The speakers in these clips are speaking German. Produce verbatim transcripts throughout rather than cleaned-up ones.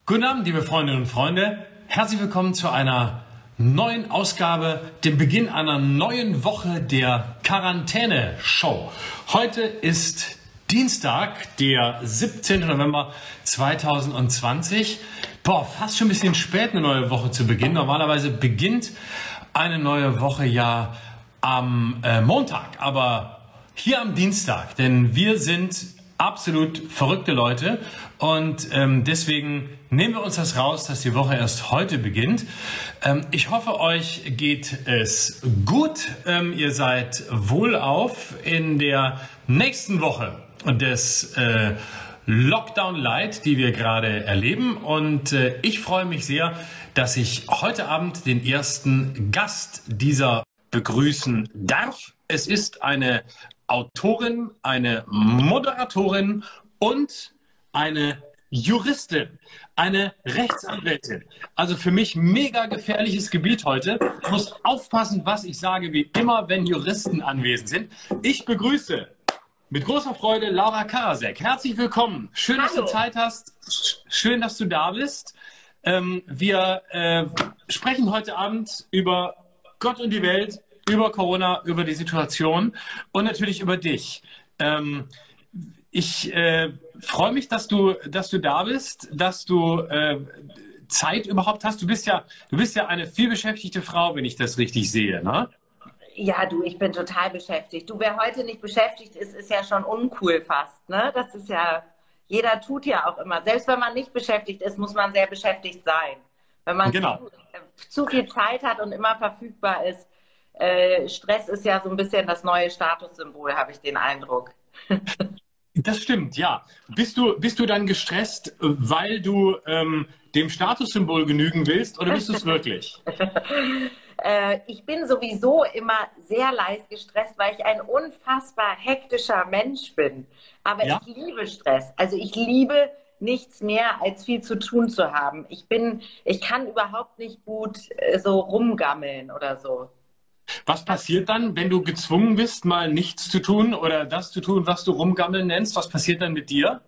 Guten Abend, liebe Freundinnen und Freunde. Herzlich willkommen zu einer neuen Ausgabe, dem Beginn einer neuen Woche der Quarantäne-Show. Heute ist Dienstag, der siebzehnte November zweitausendzwanzig. Boah, fast schon ein bisschen spät, eine neue Woche zu beginnen. Normalerweise beginnt eine neue Woche ja am äh, Montag, aber hier am Dienstag, denn wir sind absolut verrückte Leute und ähm, deswegen nehmen wir uns das raus, dass die Woche erst heute beginnt. Ähm, ich hoffe, euch geht es gut. Ähm, ihr seid wohlauf in der nächsten Woche des äh, Lockdown Light, die wir gerade erleben. Und äh, ich freue mich sehr, dass ich heute Abend den ersten Gast dieser begrüßen darf. Es ist eine Autorin, eine Moderatorin und eine Juristin, eine Rechtsanwältin. Also für mich mega gefährliches Gebiet heute. Ich muss aufpassen, was ich sage, wie immer, wenn Juristen anwesend sind. Ich begrüße mit großer Freude Laura Karasek. Herzlich willkommen. Schön, Hallo. Dass du Zeit hast. Schön, dass du da bist. Ähm, wir äh, sprechen heute Abend über Gott und die Welt, über Corona, über die Situation und natürlich über dich. Ähm, ich äh, freue mich, dass du, dass du da bist, dass du äh, Zeit überhaupt hast. Du bist ja, du bist ja eine vielbeschäftigte Frau, wenn ich das richtig sehe, ne? Ja, du, ich bin total beschäftigt. Du, wer heute nicht beschäftigt ist, ist ja schon uncool fast, ne? Das ist ja, jeder tut ja auch immer. Selbst wenn man nicht beschäftigt ist, muss man sehr beschäftigt sein. Wenn man genau. zu, zu viel Zeit hat und immer verfügbar ist. Äh, Stress ist ja so ein bisschen das neue Statussymbol, habe ich den Eindruck. Das stimmt, ja. Bist du, bist du dann gestresst, weil du ähm, dem Statussymbol genügen willst, oder bist du es wirklich? äh, ich bin sowieso immer sehr leicht gestresst, weil ich ein unfassbar hektischer Mensch bin. Aber ja? Ich liebe Stress. Also ich liebe nichts mehr, als viel zu tun zu haben. Ich bin, ich kann überhaupt nicht gut äh, so rumgammeln oder so. Was passiert dann, wenn du gezwungen bist, mal nichts zu tun oder das zu tun, was du rumgammeln nennst? Was passiert dann mit dir?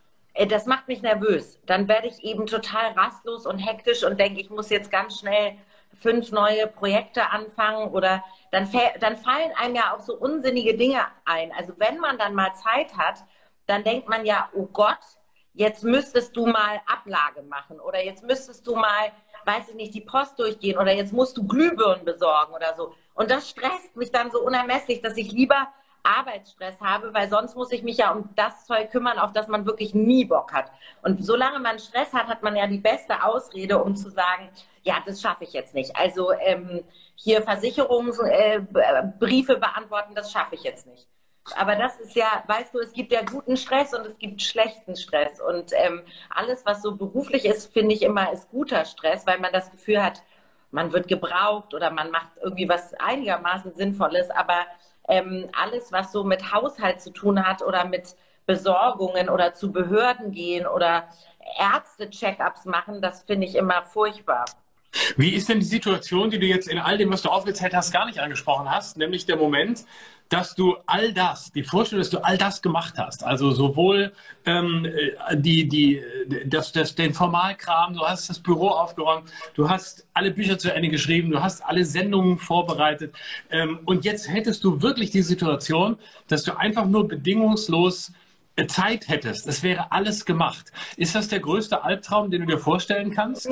Das macht mich nervös. Dann werde ich eben total rastlos und hektisch und denke, ich muss jetzt ganz schnell fünf neue Projekte anfangen oder dann, dann fallen einem ja auch so unsinnige Dinge ein. Also wenn man dann mal Zeit hat, dann denkt man ja, oh Gott, jetzt müsstest du mal Ablage machen oder jetzt müsstest du mal, weiß ich nicht, die Post durchgehen oder jetzt musst du Glühbirnen besorgen oder so. Und das stresst mich dann so unermesslich, dass ich lieber Arbeitsstress habe, weil sonst muss ich mich ja um das Zeug kümmern, auf das man wirklich nie Bock hat. Und solange man Stress hat, hat man ja die beste Ausrede, um zu sagen, ja, das schaffe ich jetzt nicht. Also ähm, hier Versicherungsbriefe äh, beantworten, das schaffe ich jetzt nicht. Aber das ist ja, weißt du, es gibt ja guten Stress und es gibt schlechten Stress. Und ähm, alles, was so beruflich ist, finde ich immer, ist guter Stress, weil man das Gefühl hat, man wird gebraucht oder man macht irgendwie was einigermaßen Sinnvolles. Aber ähm, alles, was so mit Haushalt zu tun hat oder mit Besorgungen oder zu Behörden gehen oder Ärzte-Check-ups machen, das finde ich immer furchtbar. Wie ist denn die Situation, die du jetzt in all dem, was du aufgezählt hast, gar nicht angesprochen hast, nämlich der Moment, dass du all das, die Vorstellung, dass du all das gemacht hast, also sowohl ähm, die, die, das, das, den Formalkram, du hast das Büro aufgeräumt, du hast alle Bücher zu Ende geschrieben, du hast alle Sendungen vorbereitet ähm, und jetzt hättest du wirklich die Situation, dass du einfach nur bedingungslos Zeit hättest. Es wäre alles gemacht. Ist das der größte Albtraum, den du dir vorstellen kannst?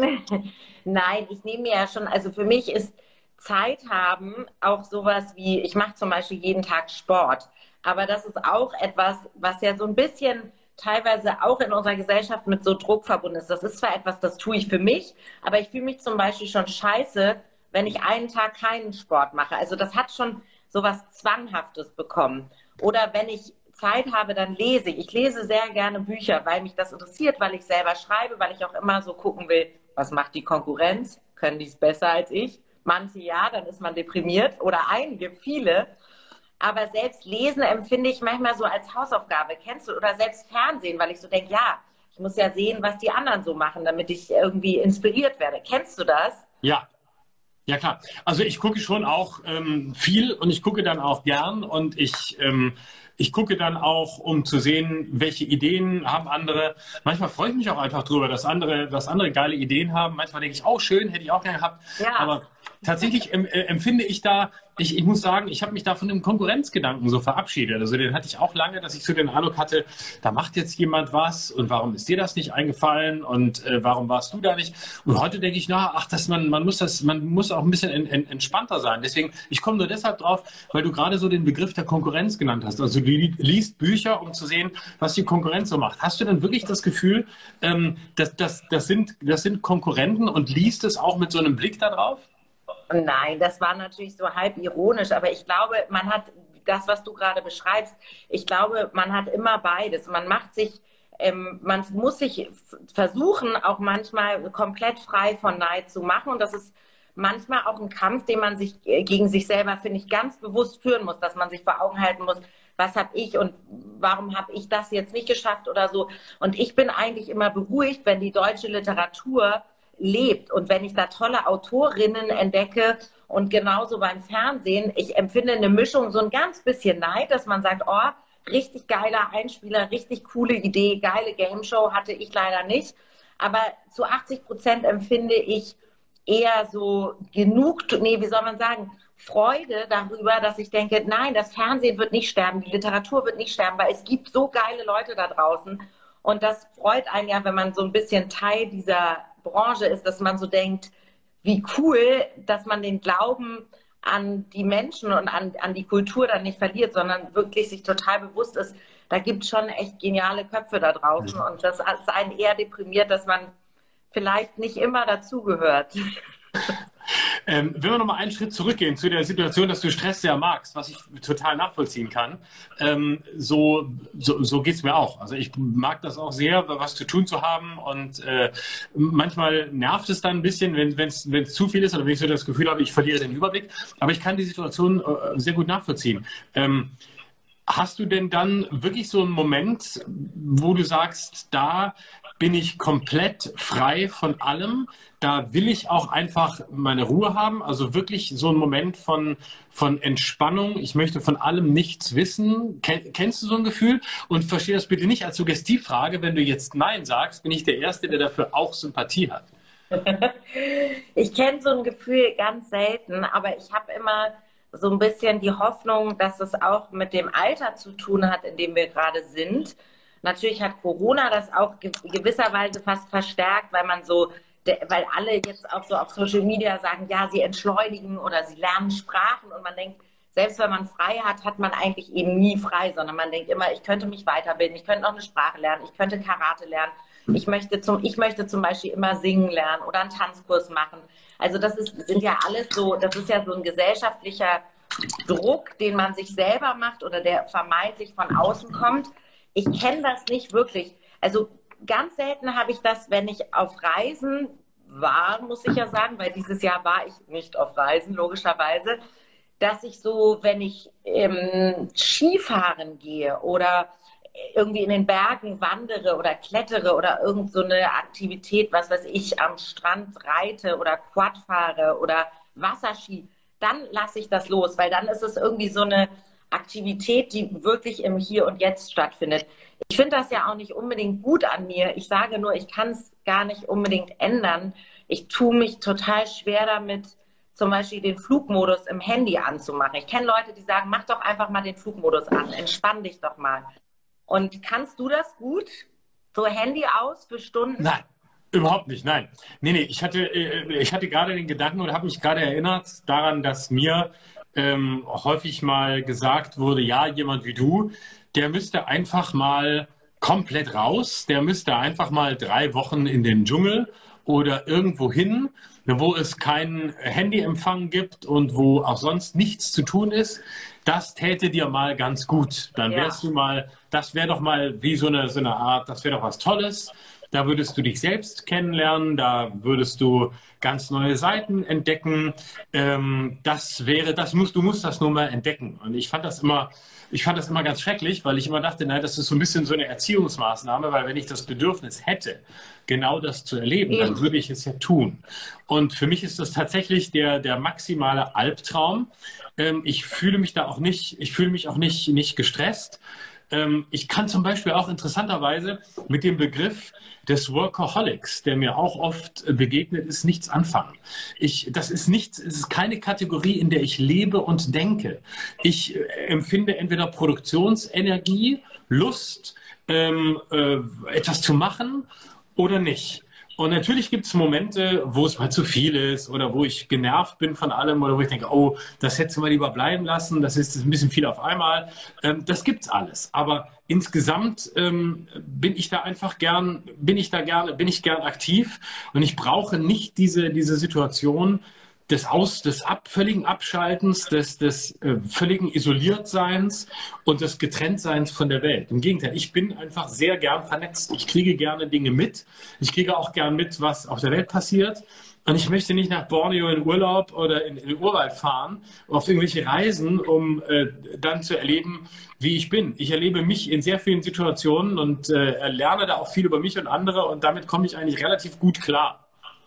Nein, ich nehme mir ja schon, also für mich ist Zeit haben auch sowas wie, ich mache zum Beispiel jeden Tag Sport, aber das ist auch etwas, was ja so ein bisschen teilweise auch in unserer Gesellschaft mit so Druck verbunden ist. Das ist zwar etwas, das tue ich für mich, aber ich fühle mich zum Beispiel schon scheiße, wenn ich einen Tag keinen Sport mache. Also das hat schon sowas Zwanghaftes bekommen. Oder wenn ich Zeit habe, dann lese ich. Ich lese sehr gerne Bücher, weil mich das interessiert, weil ich selber schreibe, weil ich auch immer so gucken will, was macht die Konkurrenz? Können die es besser als ich? Manche ja, dann ist man deprimiert oder einige, viele. Aber selbst Lesen empfinde ich manchmal so als Hausaufgabe. Kennst du? Oder selbst Fernsehen, weil ich so denke, ja, ich muss ja sehen, was die anderen so machen, damit ich irgendwie inspiriert werde. Kennst du das? Ja. Ja klar, also ich gucke schon auch ähm, viel und ich gucke dann auch gern und ich ähm, Ich gucke dann auch, um zu sehen, welche Ideen haben andere. Manchmal freue ich mich auch einfach drüber, dass andere, dass andere geile Ideen haben. Manchmal denke ich, oh schön, hätte ich auch gerne gehabt. Ja. Aber tatsächlich äh, empfinde ich da, ich, ich muss sagen, ich habe mich da von dem Konkurrenzgedanken so verabschiedet. Also den hatte ich auch lange, dass ich so den Eindruck hatte, da macht jetzt jemand was und warum ist dir das nicht eingefallen und äh, warum warst du da nicht? Und heute denke ich, na, ach, das, man, man muss das, man muss auch ein bisschen en, en, entspannter sein. Deswegen, ich komme nur deshalb drauf, weil du gerade so den Begriff der Konkurrenz genannt hast. Also du liest Bücher, um zu sehen, was die Konkurrenz so macht. Hast du denn wirklich das Gefühl, ähm, dass, dass, das, sind, das sind Konkurrenten und liest es auch mit so einem Blick da drauf? Nein, das war natürlich so halb ironisch, aber ich glaube, man hat das, was du gerade beschreibst, ich glaube, man hat immer beides. Man macht sich, ähm, man muss sich versuchen, auch manchmal komplett frei von Neid zu machen. Und das ist manchmal auch ein Kampf, den man sich gegen sich selber, finde ich, ganz bewusst führen muss, dass man sich vor Augen halten muss, was habe ich und warum habe ich das jetzt nicht geschafft oder so. Und ich bin eigentlich immer beruhigt, wenn die deutsche Literatur lebt und wenn ich da tolle Autorinnen entdecke und genauso beim Fernsehen, ich empfinde eine Mischung, so ein ganz bisschen Neid, dass man sagt, oh, richtig geiler Einspieler, richtig coole Idee, geile Gameshow hatte ich leider nicht, aber zu achtzig Prozent empfinde ich eher so genug, nee, wie soll man sagen, Freude darüber, dass ich denke, nein, das Fernsehen wird nicht sterben, die Literatur wird nicht sterben, weil es gibt so geile Leute da draußen und das freut einen ja, wenn man so ein bisschen Teil dieser Branche ist, dass man so denkt, wie cool, dass man den Glauben an die Menschen und an, an die Kultur dann nicht verliert, sondern wirklich sich total bewusst ist, da gibt es schon echt geniale Köpfe da draußen und das ist einen eher deprimiert, dass man vielleicht nicht immer dazugehört. Ähm, wenn wir nochmal einen Schritt zurückgehen zu der Situation, dass du Stress sehr magst, was ich total nachvollziehen kann, ähm, so, so, so geht es mir auch. Also ich mag das auch sehr, was zu tun zu haben und äh, manchmal nervt es dann ein bisschen, wenn es zu viel ist oder wenn ich so das Gefühl habe, ich verliere den Überblick. Aber ich kann die Situation äh, sehr gut nachvollziehen. Ähm, Hast du denn dann wirklich so einen Moment, wo du sagst, da bin ich komplett frei von allem, da will ich auch einfach meine Ruhe haben, also wirklich so einen Moment von, von Entspannung, ich möchte von allem nichts wissen. Ken, kennst du so ein Gefühl? Und verstehe das bitte nicht als Suggestivfrage, wenn du jetzt Nein sagst, bin ich der Erste, der dafür auch Sympathie hat. Ich kenne so ein Gefühl ganz selten, aber ich habe immer so ein bisschen die Hoffnung, dass es auch mit dem Alter zu tun hat, in dem wir gerade sind. Natürlich hat Corona das auch gewisserweise fast verstärkt, weil man so, weil alle jetzt auch so auf Social Media sagen, ja, sie entschleunigen oder sie lernen Sprachen und man denkt, selbst wenn man frei hat, hat man eigentlich eben nie frei, sondern man denkt immer, ich könnte mich weiterbilden, ich könnte noch eine Sprache lernen, ich könnte Karate lernen, ich möchte zum, ich möchte zum Beispiel immer singen lernen oder einen Tanzkurs machen. Also das ist, sind ja alles so, das ist ja so ein gesellschaftlicher Druck, den man sich selber macht oder der vermeintlich von außen kommt. Ich kenne das nicht wirklich. Also ganz selten habe ich das, wenn ich auf Reisen war, muss ich ja sagen, weil dieses Jahr war ich nicht auf Reisen, logischerweise, dass ich so, wenn ich ähm, Skifahren gehe oder irgendwie in den Bergen wandere oder klettere oder irgend so eine Aktivität, was weiß ich, am Strand reite oder Quad fahre oder Wasserski, dann lasse ich das los, weil dann ist es irgendwie so eine Aktivität, die wirklich im Hier und Jetzt stattfindet. Ich finde das ja auch nicht unbedingt gut an mir. Ich sage nur, ich kann es gar nicht unbedingt ändern. Ich tue mich total schwer damit, zum Beispiel den Flugmodus im Handy anzumachen. Ich kenne Leute, die sagen, mach doch einfach mal den Flugmodus an, entspann dich doch mal. Und kannst du das gut? So Handy aus für Stunden? Nein. Überhaupt nicht, nein. Nee, nee, ich hatte, ich hatte gerade den Gedanken und habe mich gerade erinnert daran, dass mir ähm, häufig mal gesagt wurde, ja, jemand wie du, der müsste einfach mal komplett raus, der müsste einfach mal drei Wochen in den Dschungel oder irgendwo hin, wo es keinen Handyempfang gibt und wo auch sonst nichts zu tun ist. Das täte dir mal ganz gut. Dann wärst ja. du mal, das wäre doch mal wie so eine, so eine Art, das wäre doch was Tolles. Da würdest du dich selbst kennenlernen, da würdest du ganz neue Seiten entdecken. Ähm, das wäre, das musst, du musst das nur mal entdecken. Und ich fand das immer, ich fand das immer ganz schrecklich, weil ich immer dachte, na, das ist so ein bisschen so eine Erziehungsmaßnahme, weil wenn ich das Bedürfnis hätte, genau das zu erleben, dann würde ich es ja tun. Und für mich ist das tatsächlich der, der maximale Albtraum. Ähm, ich fühle mich da auch nicht, ich fühle mich auch nicht, nicht gestresst. Ähm, ich kann zum Beispiel auch interessanterweise mit dem Begriff des Workaholics, der mir auch oft begegnet ist, nichts anfangen. Ich, das ist nichts, es ist keine Kategorie, in der ich lebe und denke. Ich äh, empfinde entweder Produktionsenergie, Lust, ähm, äh, etwas zu machen oder nicht. Und natürlich gibt es Momente, wo es mal zu viel ist oder wo ich genervt bin von allem oder wo ich denke, oh, das hättest du mal lieber bleiben lassen, das ist ein bisschen viel auf einmal. Ähm, das gibt's alles. Aber insgesamt ähm, bin ich da einfach gern, bin ich da gerne, bin ich gern aktiv und ich brauche nicht diese, diese Situation des Aus, des ab, völligen Abschaltens, des, des äh, völligen Isoliertseins und des Getrenntseins von der Welt. Im Gegenteil, ich bin einfach sehr gern vernetzt. Ich kriege gerne Dinge mit. Ich kriege auch gern mit, was auf der Welt passiert. Und ich möchte nicht nach Borneo in Urlaub oder in, in den Urwald fahren, auf irgendwelche Reisen, um äh, dann zu erleben, wie ich bin. Ich erlebe mich in sehr vielen Situationen und äh, lerne da auch viel über mich und andere und damit komme ich eigentlich relativ gut klar.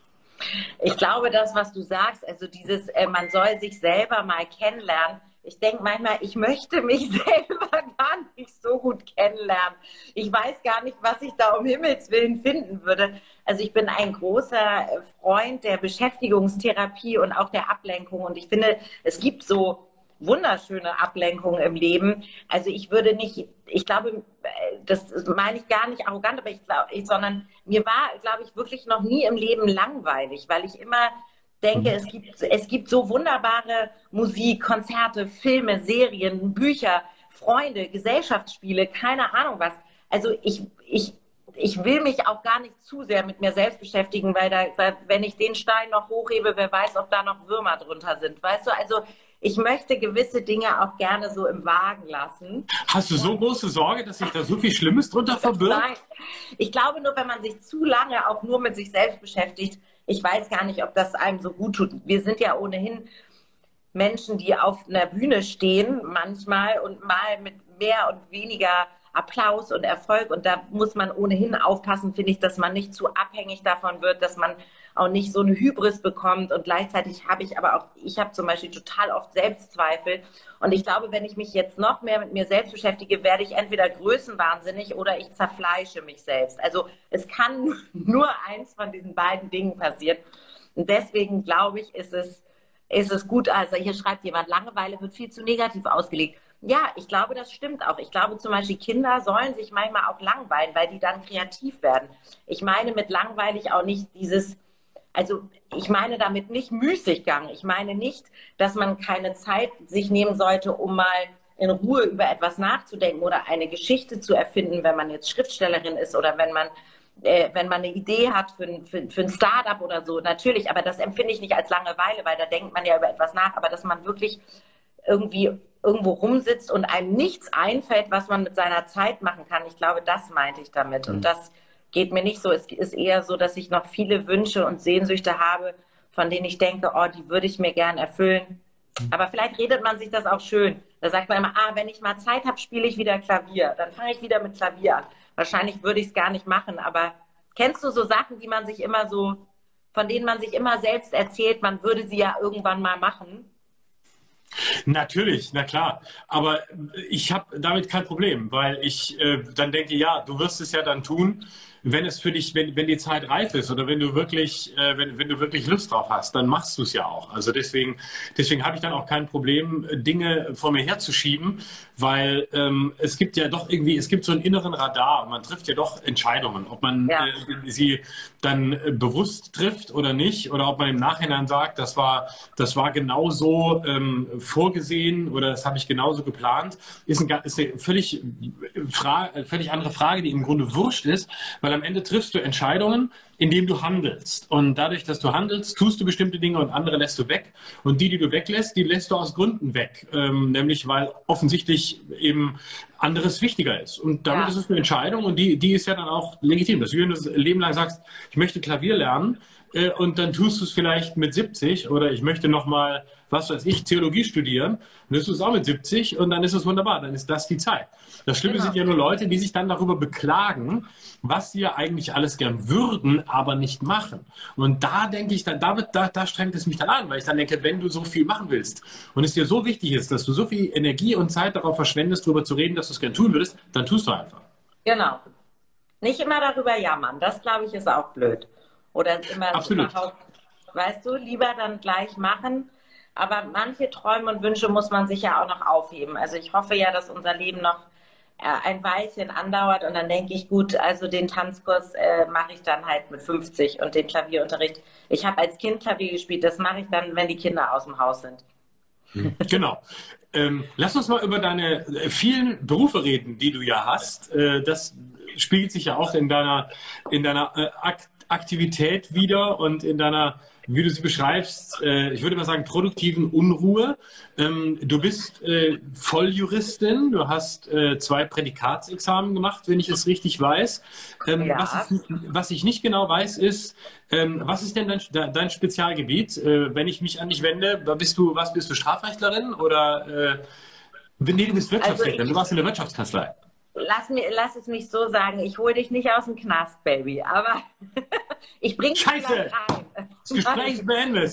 Ich glaube, das, was du sagst, also dieses, äh, man soll sich selber mal kennenlernen. Ich denke manchmal, ich möchte mich selber gar nicht so gut kennenlernen. Ich weiß gar nicht, was ich da um Himmels Willen finden würde. Also ich bin ein großer Freund der Beschäftigungstherapie und auch der Ablenkung. Und ich finde, es gibt so wunderschöne Ablenkung im Leben. Also ich würde nicht, ich glaube, das meine ich gar nicht arrogant, aber ich glaube, ich, sondern mir war, glaube ich, wirklich noch nie im Leben langweilig, weil ich immer denke, es gibt, es gibt so wunderbare Musik, Konzerte, Filme, Serien, Bücher, Freunde, Gesellschaftsspiele, keine Ahnung was. Also ich, ich, ich will mich auch gar nicht zu sehr mit mir selbst beschäftigen, weil da, wenn ich den Stein noch hochhebe, wer weiß, ob da noch Würmer drunter sind. Weißt du, also ich möchte gewisse Dinge auch gerne so im Wagen lassen. Hast du so große Sorge, dass sich da so viel Schlimmes drunter verbirgt? Nein, ich glaube nur, wenn man sich zu lange auch nur mit sich selbst beschäftigt, ich weiß gar nicht, ob das einem so gut tut. Wir sind ja ohnehin Menschen, die auf einer Bühne stehen manchmal und mal mit mehr und weniger Applaus und Erfolg. Und da muss man ohnehin aufpassen, finde ich, dass man nicht zu abhängig davon wird, dass man auch nicht so eine Hybris bekommt. Und gleichzeitig habe ich aber auch, ich habe zum Beispiel total oft Selbstzweifel. Und ich glaube, wenn ich mich jetzt noch mehr mit mir selbst beschäftige, werde ich entweder größenwahnsinnig oder ich zerfleische mich selbst. Also es kann nur eins von diesen beiden Dingen passieren. Und deswegen glaube ich, ist es, ist es gut. Also hier schreibt jemand, Langeweile wird viel zu negativ ausgelegt. Ja, ich glaube, das stimmt auch. Ich glaube zum Beispiel, Kinder sollen sich manchmal auch langweilen, weil die dann kreativ werden. Ich meine mit langweilig auch nicht dieses, also ich meine damit nicht Müßiggang. Ich meine nicht, dass man keine Zeit sich nehmen sollte, um mal in Ruhe über etwas nachzudenken oder eine Geschichte zu erfinden, wenn man jetzt Schriftstellerin ist oder wenn man, äh, wenn man eine Idee hat für ein, für, für ein Start-up oder so. Natürlich, aber das empfinde ich nicht als Langeweile, weil da denkt man ja über etwas nach. Aber dass man wirklich irgendwie irgendwo rumsitzt und einem nichts einfällt, was man mit seiner Zeit machen kann. Ich glaube, das meinte ich damit. Und das geht mir nicht so. Es ist eher so, dass ich noch viele Wünsche und Sehnsüchte habe, von denen ich denke, oh, die würde ich mir gern erfüllen. Aber vielleicht redet man sich das auch schön. Da sagt man immer, ah, wenn ich mal Zeit habe, spiele ich wieder Klavier. Dann fange ich wieder mit Klavier an. Wahrscheinlich würde ich es gar nicht machen. Aber kennst du so Sachen, die man sich immer so, von denen man sich immer selbst erzählt, man würde sie ja irgendwann mal machen? Natürlich, na klar. Aber ich habe damit kein Problem, weil ich äh, dann denke, ja, du wirst es ja dann tun, wenn es für dich, wenn, wenn die Zeit reif ist oder wenn du wirklich, äh, wenn, wenn du wirklich Lust drauf hast, dann machst du es ja auch. Also deswegen, deswegen habe ich dann auch kein Problem, Dinge vor mir herzuschieben, weil ähm, es gibt ja doch irgendwie, es gibt so einen inneren Radar und man trifft ja doch Entscheidungen, ob man Ja. äh, sie dann äh, bewusst trifft oder nicht oder ob man im Nachhinein sagt, das war, das war genauso ähm, vorgesehen oder das habe ich genauso geplant, ist, ein, ist eine völlig, Fra völlig andere Frage, die im Grunde wurscht ist, weil am Ende triffst du Entscheidungen indem du handelst. Und dadurch, dass du handelst, tust du bestimmte Dinge und andere lässt du weg. Und die, die du weglässt, die lässt du aus Gründen weg. Ähm, nämlich, weil offensichtlich eben anderes wichtiger ist. Und damit Ja. ist es eine Entscheidung und die, die ist ja dann auch legitim. Das ist wie wenn du das Leben lang sagst, ich möchte Klavier lernen äh, und dann tust du es vielleicht mit siebzig oder ich möchte nochmal, was weiß ich, Theologie studieren und dann tust du es auch mit siebzig und dann ist es wunderbar, dann ist das die Zeit. Das Schlimme Genau. sind ja nur Leute, die sich dann darüber beklagen, was sie ja eigentlich alles gern würden, aber nicht machen. Und da denke ich, dann, da, wird, da, da strengt es mich dann an, weil ich dann denke, wenn du so viel machen willst und es dir so wichtig ist, dass du so viel Energie und Zeit darauf verschwendest, darüber zu reden, dass du es gern tun würdest, dann tust du einfach. Genau. Nicht immer darüber jammern. Das, glaube ich, ist auch blöd. Oder immer Absolut. überhaupt, weißt du, lieber dann gleich machen. Aber manche Träume und Wünsche muss man sich ja auch noch aufheben. Also ich hoffe ja, dass unser Leben noch äh, ein Weilchen andauert und dann denke ich, gut, also den Tanzkurs äh, mache ich dann halt mit fünfzig und den Klavierunterricht. Ich habe als Kind Klavier gespielt, das mache ich dann, wenn die Kinder aus dem Haus sind. Genau. Ähm, lass uns mal über deine vielen Berufe reden, die du ja hast. Äh, das spiegelt sich ja auch in deiner, in deiner äh, Akt Aktivität wieder und in deiner, wie du sie beschreibst, äh, ich würde mal sagen, produktiven Unruhe. Ähm, du bist äh, Volljuristin, du hast äh, zwei Prädikatsexamen gemacht, wenn ich es richtig weiß. Ähm, Ja. was, ich, was ich nicht genau weiß, ist, ähm, was ist denn dein, dein Spezialgebiet? Äh, wenn ich mich an dich wende, bist du, was bist du, Strafrechtlerin oder äh, nee, du bist Wirtschaftsrechtlerin, Also ich, du warst in der Wirtschaftskanzlei. Lass, mir, lass es mich so sagen, ich hole dich nicht aus dem Knast, Baby, aber ich bringe dich Scheiße! vielleicht rein. Das Gespräch ist beendet.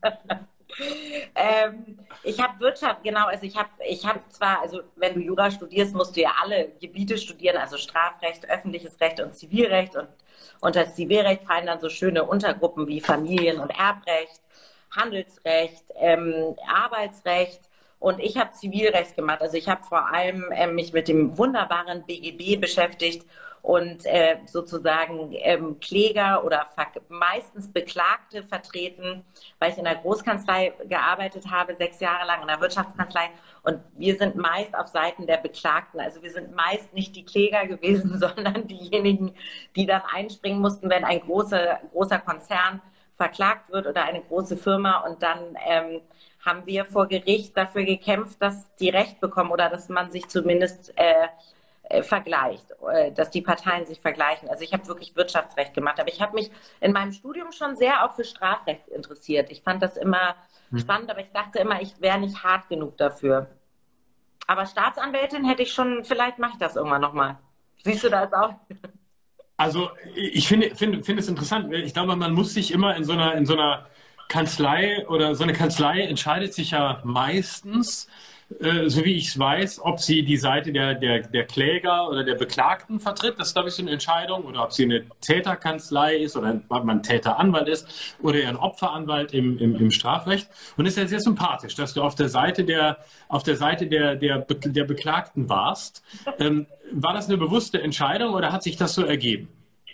ähm, ich habe Wirtschaft, genau, also ich habe ich hab zwar, also wenn du Jura studierst, musst du ja alle Gebiete studieren, also Strafrecht, öffentliches Recht und Zivilrecht und unter Zivilrecht fallen dann so schöne Untergruppen wie Familien- und Erbrecht, Handelsrecht, ähm, Arbeitsrecht. Und ich habe Zivilrecht gemacht. Also ich habe vor allem äh, mich mit dem wunderbaren B G B beschäftigt und äh, sozusagen ähm, Kläger oder meistens Beklagte vertreten, weil ich in der Großkanzlei gearbeitet habe, sechs Jahre lang in der Wirtschaftskanzlei. Und wir sind meist auf Seiten der Beklagten. Also wir sind meist nicht die Kläger gewesen, sondern diejenigen, die dann einspringen mussten, wenn ein großer, großer Konzern verklagt wird oder eine große Firma und dann ähm, haben wir vor Gericht dafür gekämpft, dass die Recht bekommen oder dass man sich zumindest äh, äh, vergleicht, äh, dass die Parteien sich vergleichen. Also ich habe wirklich Wirtschaftsrecht gemacht, aber ich habe mich in meinem Studium schon sehr auch für Strafrecht interessiert. Ich fand das immer Hm. spannend, aber ich dachte immer, ich wäre nicht hart genug dafür. Aber Staatsanwältin hätte ich schon, vielleicht mache ich das irgendwann nochmal. Siehst du das auch? Also ich finde, finde, finde es interessant. Ich glaube, man muss sich immer in so einer, in so einer Kanzlei oder so eine Kanzlei entscheidet sich ja meistens, äh, so wie ich es weiß, ob sie die Seite der, der, der Kläger oder der Beklagten vertritt. Das ist, glaube ich, so eine Entscheidung. Oder ob sie eine Täterkanzlei ist oder ob man Täteranwalt ist oder eher ein Opferanwalt im, im, im Strafrecht. Und es ist ja sehr sympathisch, dass du auf der Seite der, auf der Seite der, der, Be- der Beklagten warst. Ähm, war das eine bewusste Entscheidung oder hat sich das so ergeben?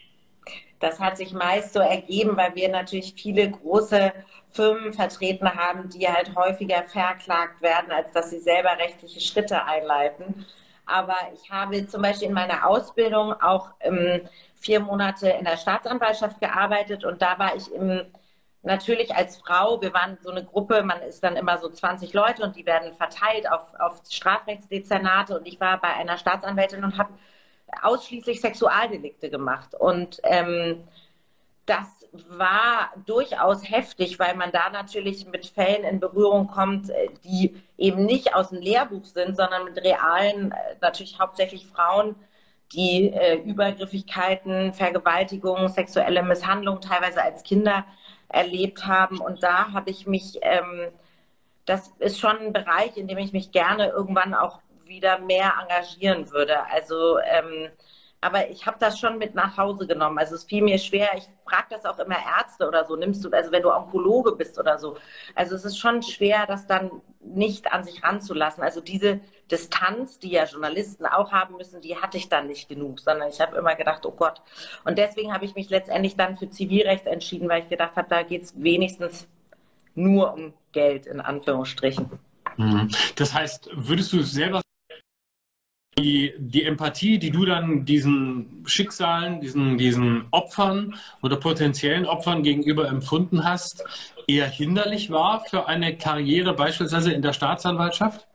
Das hat sich meist so ergeben, weil wir natürlich viele große Firmen vertreten haben, die halt häufiger verklagt werden, als dass sie selber rechtliche Schritte einleiten. Aber ich habe zum Beispiel in meiner Ausbildung auch ähm, vier Monate in der Staatsanwaltschaft gearbeitet und da war ich im, natürlich als Frau, wir waren so eine Gruppe, man ist dann immer so zwanzig Leute und die werden verteilt auf, auf Strafrechtsdezernate und ich war bei einer Staatsanwältin und habe ausschließlich Sexualdelikte gemacht. Und ähm, das war durchaus heftig, weil man da natürlich mit Fällen in Berührung kommt, die eben nicht aus dem Lehrbuch sind, sondern mit realen, natürlich hauptsächlich Frauen, die äh, Übergriffigkeiten, Vergewaltigungen, sexuelle Misshandlungen teilweise als Kinder erlebt haben. Und da habe ich mich, ähm, das ist schon ein Bereich, in dem ich mich gerne irgendwann auch wieder mehr engagieren würde. Also, ähm, aber ich habe das schon mit nach Hause genommen. Also es fiel mir schwer. Ich frage das auch immer Ärzte oder so. Nimmst du, also wenn du Onkologe bist oder so. Also es ist schon schwer, das dann nicht an sich ranzulassen. Also diese Distanz, die ja Journalisten auch haben müssen, die hatte ich dann nicht genug, sondern ich habe immer gedacht, oh Gott. Und deswegen habe ich mich letztendlich dann für Zivilrecht entschieden, weil ich gedacht habe, da geht es wenigstens nur um Geld, in Anführungsstrichen. Mhm. Das heißt, würdest du selber die, die Empathie, die du dann diesen Schicksalen, diesen, diesen Opfern oder potenziellen Opfern gegenüber empfunden hast, eher hinderlich war für eine Karriere beispielsweise in der Staatsanwaltschaft?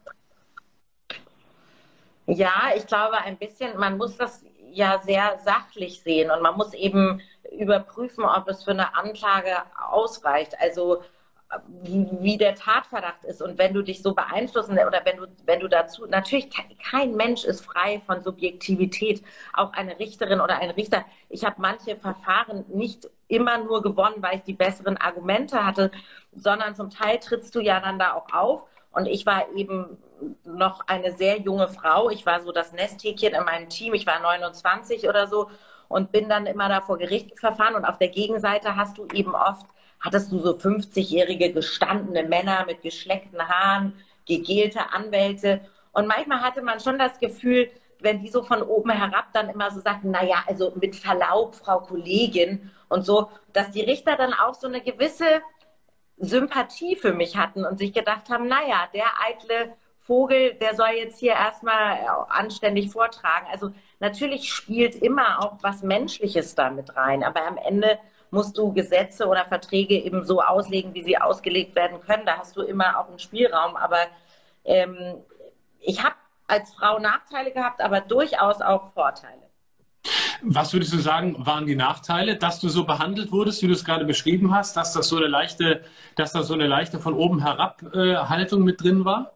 Ja, ich glaube ein bisschen, man muss das ja sehr sachlich sehen und man muss eben überprüfen, ob es für eine Anklage ausreicht. Also wie, wie der Tatverdacht ist und wenn du dich so beeinflussen oder wenn du, wenn du dazu, natürlich kein Mensch ist frei von Subjektivität, auch eine Richterin oder ein Richter. Ich habe manche Verfahren nicht immer nur gewonnen, weil ich die besseren Argumente hatte, sondern zum Teil trittst du ja dann da auch auf. Und ich war eben noch eine sehr junge Frau. Ich war so das Nesthäkchen in meinem Team. Ich war neunundzwanzig oder so und bin dann immer da vor Gericht verfahren. Und auf der Gegenseite hast du eben oft, hattest du so fünfzigjährige gestandene Männer mit geschleckten Haaren, gegelte Anwälte. Und manchmal hatte man schon das Gefühl, wenn die so von oben herab dann immer so sagten, naja, also mit Verlaub, Frau Kollegin und so, dass die Richter dann auch so eine gewisse Sympathie für mich hatten und sich gedacht haben, naja, der eitle Vogel, der soll jetzt hier erstmal anständig vortragen. Also natürlich spielt immer auch was Menschliches da mit rein, aber am Ende musst du Gesetze oder Verträge eben so auslegen, wie sie ausgelegt werden können. Da hast du immer auch einen Spielraum, aber ähm, ich habe als Frau Nachteile gehabt, aber durchaus auch Vorteile. Was würdest du sagen, waren die Nachteile, dass du so behandelt wurdest, wie du es gerade beschrieben hast, dass das so eine leichte, dass da so eine leichte von oben herab äh, Haltung mit drin war?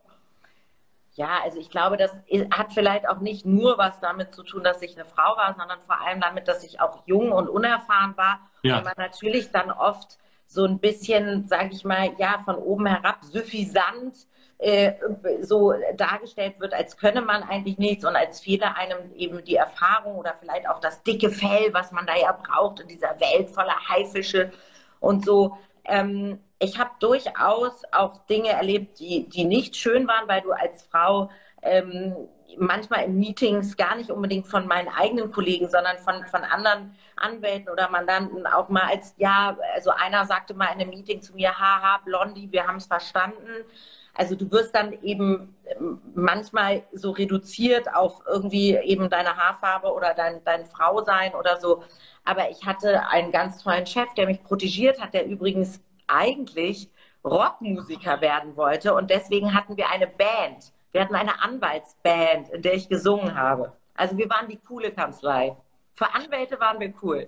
Ja, also ich glaube, das hat vielleicht auch nicht nur was damit zu tun, dass ich eine Frau war, sondern vor allem damit, dass ich auch jung und unerfahren war. Ja. Und man natürlich dann oft so ein bisschen, sage ich mal, ja, von oben herab suffisant äh, so dargestellt wird, als könne man eigentlich nichts und als fehle einem eben die Erfahrung oder vielleicht auch das dicke Fell, was man da ja braucht in dieser Welt voller Haifische und so. Ähm, ich habe durchaus auch Dinge erlebt, die, die nicht schön waren, weil du als Frau ähm, manchmal in Meetings gar nicht unbedingt von meinen eigenen Kollegen, sondern von, von anderen Anwälten oder Mandanten auch mal als, ja, also einer sagte mal in einem Meeting zu mir, haha, Blondie, wir haben es verstanden. Also du wirst dann eben manchmal so reduziert auf irgendwie eben deine Haarfarbe oder dein, dein Frausein oder so. Aber ich hatte einen ganz tollen Chef, der mich protegiert hat, der übrigens eigentlich Rockmusiker werden wollte. Und deswegen hatten wir eine Band. Wir hatten eine Anwaltsband, in der ich gesungen habe. Also wir waren die coole Kanzlei. Für Anwälte waren wir cool.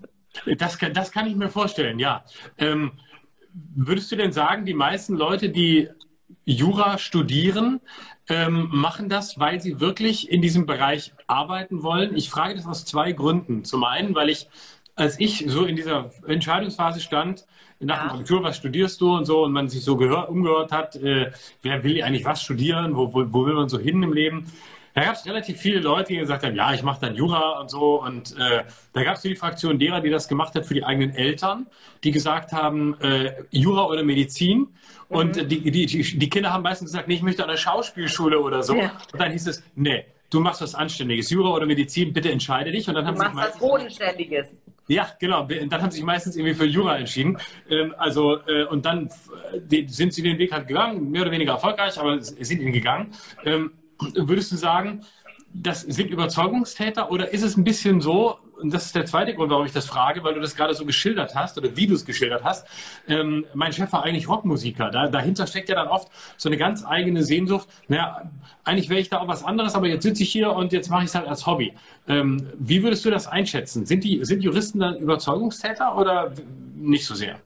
Das kann, das kann ich mir vorstellen, ja. Ähm, würdest du denn sagen, die meisten Leute, die Jura studieren, ähm, machen das, weil sie wirklich in diesem Bereich arbeiten wollen? Ich frage das aus zwei Gründen. Zum einen, weil ich, als ich so in dieser Entscheidungsphase stand, nach dem Abitur, was studierst du und so, und man sich so gehört, umgehört hat, äh, wer will eigentlich was studieren, wo, wo, wo will man so hin im Leben? Da gab es relativ viele Leute, die gesagt haben, ja, ich mache dann Jura und so. Und äh, da gab es die Fraktion derer, die das gemacht hat für die eigenen Eltern, die gesagt haben, äh, Jura oder Medizin. Mhm. Und die, die, die, die Kinder haben meistens gesagt, nee, ich möchte an der Schauspielschule oder so. Ja. Und dann hieß es, nee, du machst was Anständiges, Jura oder Medizin, bitte entscheide dich. Und dann haben du machst was Bodenständiges. Ja, genau. Dann haben sie sich meistens irgendwie für Jura entschieden. Ähm, also, äh, und dann äh, sind sie den Weg halt gegangen, mehr oder weniger erfolgreich, aber sind ihn gegangen. Ähm, Würdest du sagen, das sind Überzeugungstäter oder ist es ein bisschen so, und das ist der zweite Grund, warum ich das frage, weil du das gerade so geschildert hast oder wie du es geschildert hast, ähm, mein Chef war eigentlich Rockmusiker. Da, dahinter steckt ja dann oft so eine ganz eigene Sehnsucht. Naja, eigentlich wäre ich da auch was anderes, aber jetzt sitze ich hier und jetzt mache ich es halt als Hobby. Ähm, wie würdest du das einschätzen? Sind die, sind Juristen dann Überzeugungstäter oder nicht so sehr?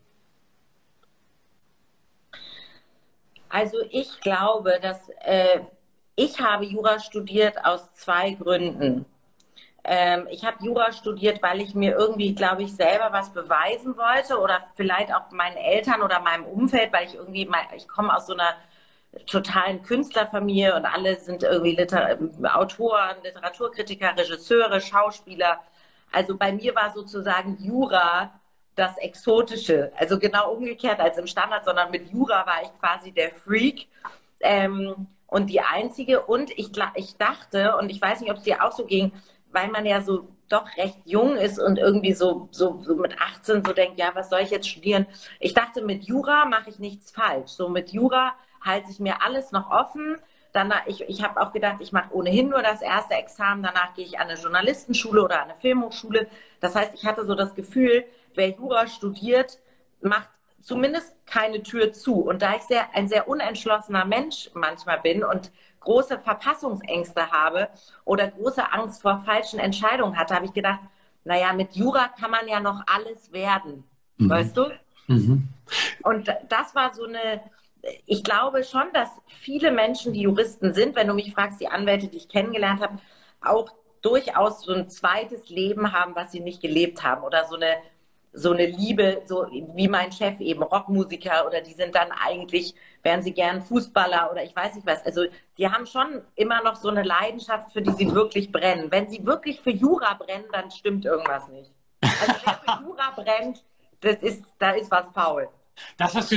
Also ich glaube, dass... Äh Ich habe Jura studiert aus zwei Gründen. Ähm, ich habe Jura studiert, weil ich mir irgendwie, glaube ich, selber was beweisen wollte oder vielleicht auch meinen Eltern oder meinem Umfeld, weil ich irgendwie, ich komme aus so einer totalen Künstlerfamilie und alle sind irgendwie Liter Autoren, Literaturkritiker, Regisseure, Schauspieler. Also bei mir war sozusagen Jura das Exotische. Also genau umgekehrt als im Standard, sondern mit Jura war ich quasi der Freak. Ähm, Und die einzige, und ich, ich dachte, und ich weiß nicht, ob es dir auch so ging, weil man ja so doch recht jung ist und irgendwie so, so, so mit achtzehn so denkt, ja, was soll ich jetzt studieren? Ich dachte, mit Jura mache ich nichts falsch. So mit Jura halte ich mir alles noch offen. danach, ich, ich habe auch gedacht, ich mache ohnehin nur das erste Examen, danach gehe ich an eine Journalistenschule oder an eine Filmhochschule. Das heißt, ich hatte so das Gefühl, wer Jura studiert, macht zumindest keine Tür zu. Und da ich sehr, ein sehr unentschlossener Mensch manchmal bin und große Verpassungsängste habe oder große Angst vor falschen Entscheidungen hatte, habe ich gedacht, naja, mit Jura kann man ja noch alles werden, mhm. weißt du? Mhm. Und das war so eine, ich glaube schon, dass viele Menschen, die Juristen sind, wenn du mich fragst, die Anwälte, die ich kennengelernt habe, auch durchaus so ein zweites Leben haben, was sie nicht gelebt haben oder so eine so eine Liebe, so wie mein Chef eben, Rockmusiker, oder die sind dann eigentlich, wären sie gern Fußballer oder ich weiß nicht was. Also die haben schon immer noch so eine Leidenschaft, für die sie wirklich brennen. Wenn sie wirklich für Jura brennen, dann stimmt irgendwas nicht. Also wer für Jura brennt, das ist, da ist was faul. Das hast du,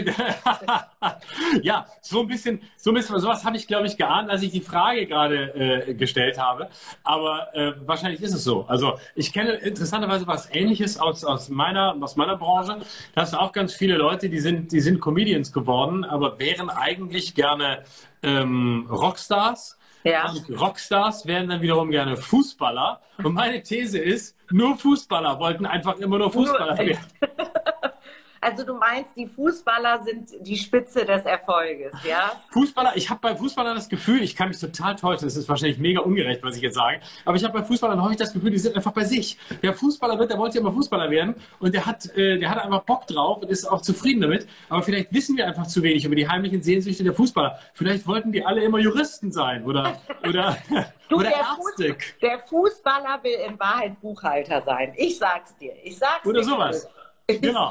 ja, so ein bisschen, so ein bisschen, sowas habe ich, glaube ich, geahnt, als ich die Frage gerade äh, gestellt habe. Aber äh, wahrscheinlich ist es so. Also ich kenne interessanterweise was Ähnliches aus, aus meiner, aus meiner Branche. Da hast du auch ganz viele Leute, die sind, die sind Comedians geworden, aber wären eigentlich gerne ähm, Rockstars. Ja. Und Rockstars wären dann wiederum gerne Fußballer. Und meine These ist, nur Fußballer wollten einfach immer nur Fußballer werden. Also du meinst, die Fußballer sind die Spitze des Erfolges, ja? Fußballer, ich habe bei Fußballern das Gefühl, ich kann mich total täuschen, das ist wahrscheinlich mega ungerecht, was ich jetzt sage, aber ich habe bei Fußballern häufig das Gefühl, die sind einfach bei sich. Der Fußballer wird, der wollte ja immer Fußballer werden und der hat, äh, der hat einfach Bock drauf und ist auch zufrieden damit, aber vielleicht wissen wir einfach zu wenig über die heimlichen Sehnsüchte der Fußballer. Vielleicht wollten die alle immer Juristen sein oder, oder, du, oder der Ärzte. Fuß, der Fußballer will in Wahrheit Buchhalter sein. Ich sag's dir, ich sag's oder dir. Oder sowas, genau.